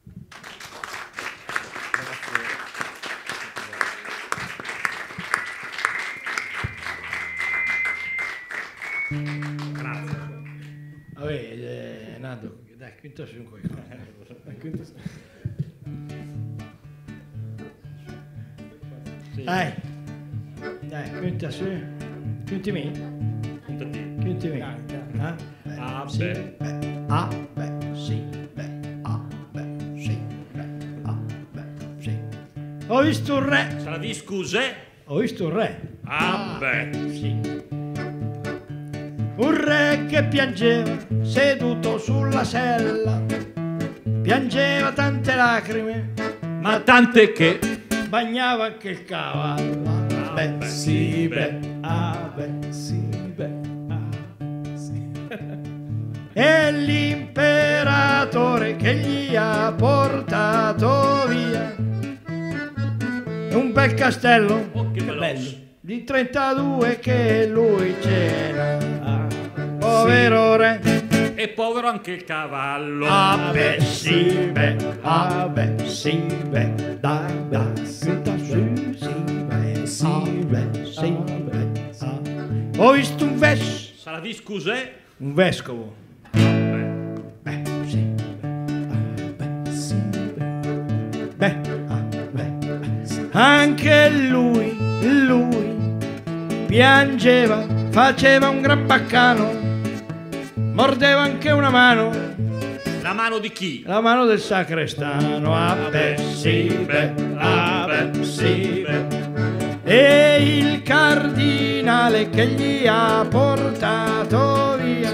Grazie. Vabbè, è nato, dai, quinto su un Dai, dai, quinta su, quinti mi, quinti mi. Ah, Ah, sì, beh. beh, ah, beh, sì, beh, ah, beh, sì, beh, ah, beh, sì. Ho visto un re, Salvi scuse? ho visto un re. Ah, beh. Sì. Un re che piangeva seduto sulla sella, piangeva tante lacrime, Ma tante che bagnava anche il cavallo. Ah, beh, beh, sì, beh. beh, ah, beh, sì, beh, ah, sì. E l'imperatore che gli ha portato via un bel castello, Oh, che veloce. di trentadue che lui ce n'ha. Povero re, E povero anche il cavallo. ah beh sì beh, ah beh sì beh, da da quinta su, sì beh, sì beh, sì beh, ah. Ho visto un ves, Salvi scuse? un vescovo. Beh. Beh, sì, beh, ah, beh, sì, beh, beh, ah, beh, sì. Anche lui, lui, piangeva, faceva un gran baccano, mordeva anche una mano, La mano di chi? la mano del sacrestano. Ah beh, sì, beh, ah beh, sì, beh. E il cardinale che gli ha portato via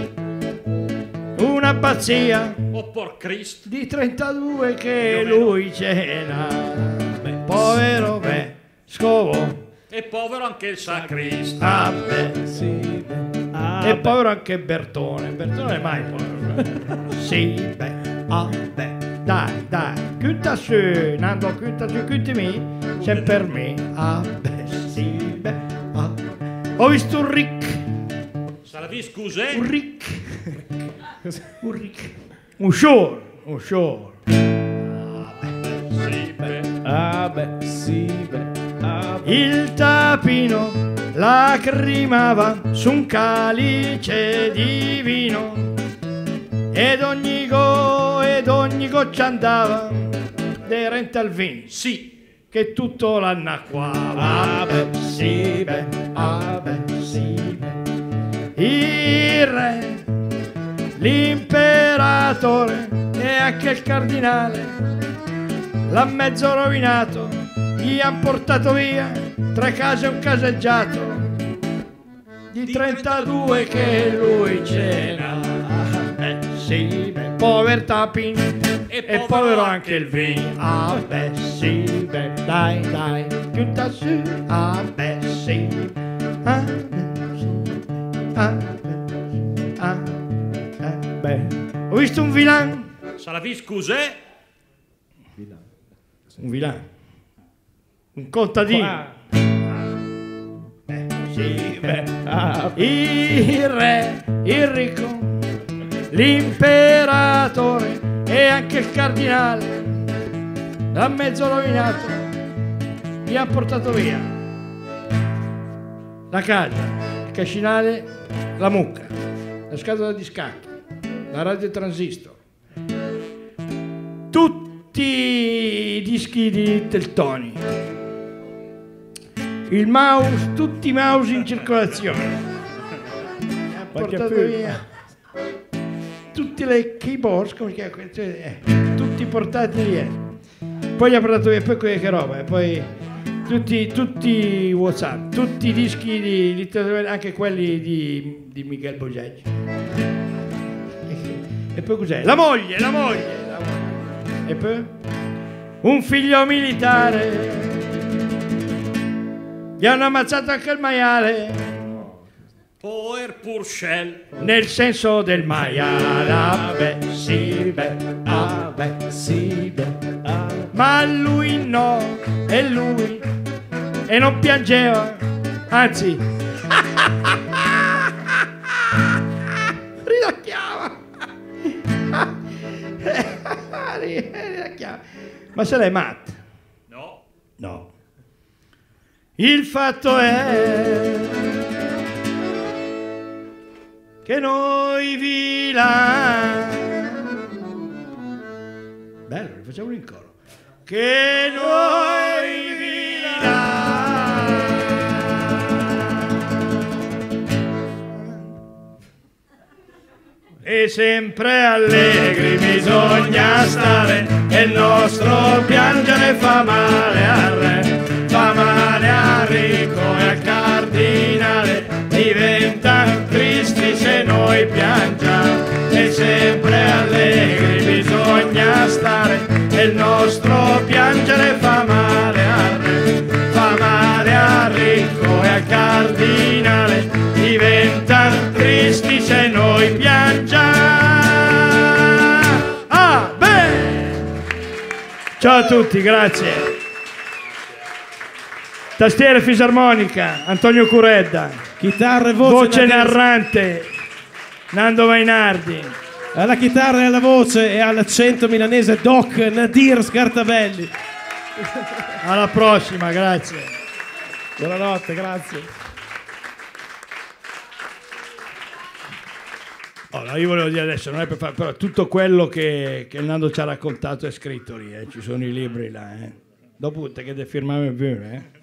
un'abbazia Oh por Cristo. di trentadue che lui cena. Povero vescovo, E povero anche il sacrista. ah beh, sì, beh. Ah, E beh. povero anche Bertone. Bertone è mai povero. Sì, beh, ah beh, dai, dai, chiutta su, Nando, chiutta su, chiuttimi, c'è per me. Ah beh, sì, beh, ah. Ho visto un Rick, Salavi, scuse? un Rick, un Rick, un show, un show. Sì, beh. Ah beh, sì, beh. Ah, beh. Il tapino lacrimava su un calice di vino ed ogni go ed ogni goccia andava aderente al vino Sì. che tutto l'annacquava. Ah beh, sì, beh, ah beh, sì, beh. Il re, l'imperatore e anche il cardinale l'ha mezzo rovinato, gli han portato via tre case e un caseggiato di trentadue che lui cena. Eh sì, beh, povero Tapin E e povero anche il vino. Ah beh sì, beh, dai dai, chiutta su. Ah beh sì, ah beh sì, ah beh, ah eh, beh. Ho visto un vilan, Salavi, scuse? un vilan, un contadino. Ah. Beh, sì, beh, Ah, il re, il ricco, l'imperatore e anche il cardinale l'ha mezzo rovinato, gli ha portato via la casa, il cascinale, la mucca, la scatola di scacchi, la radio transistor, tutti i dischi di Teltoni, il mouse, tutti i mouse in circolazione. Ha portato via tutti le keyboards, come si chiama, eh, tutti portati via. Poi gli ha portato via, poi que- che roba, e poi tutti, tutti i WhatsApp, tutti i dischi di, di anche quelli di, di Miguel Bogeggi. E poi cos'è? La moglie, la moglie, la moglie. E poi un figlio militare. Gli hanno ammazzato anche il maiale, Poer Purcell. nel senso del maiale. Ah beh, sì, beh, ah beh, sì, beh, ah. Ma lui no, e lui, e non piangeva, anzi, ridacchiava. Ridacchiava. Ma se l'è matta? No. No. Il fatto è che noi vila, bello, facciamo in coro, che noi vila e sempre allegri bisogna stare e il nostro piangere fa male al re, fa male al ricco e al cardinale, diventa tristi se noi piangiamo e sempre allegri bisogna stare e il nostro piangere fa male al re, fa male al ricco e al cardinale, diventa tristi se noi piangiamo. Ah, beh! Ciao a tutti, grazie. Tastiere fisarmonica, Antonio Curedda. chitarra e voce, Voce Nadir- narrante, Nando Mainardi. alla chitarra e alla voce e all'accento milanese Doc Nadir Scartabelli. Alla prossima, grazie. Buonanotte, grazie. Allora, io volevo dire adesso, non è per fare, però tutto quello che, che Nando ci ha raccontato è scritto lì, eh. Ci sono i libri là. Eh. Dopo te che devi firmare più, eh.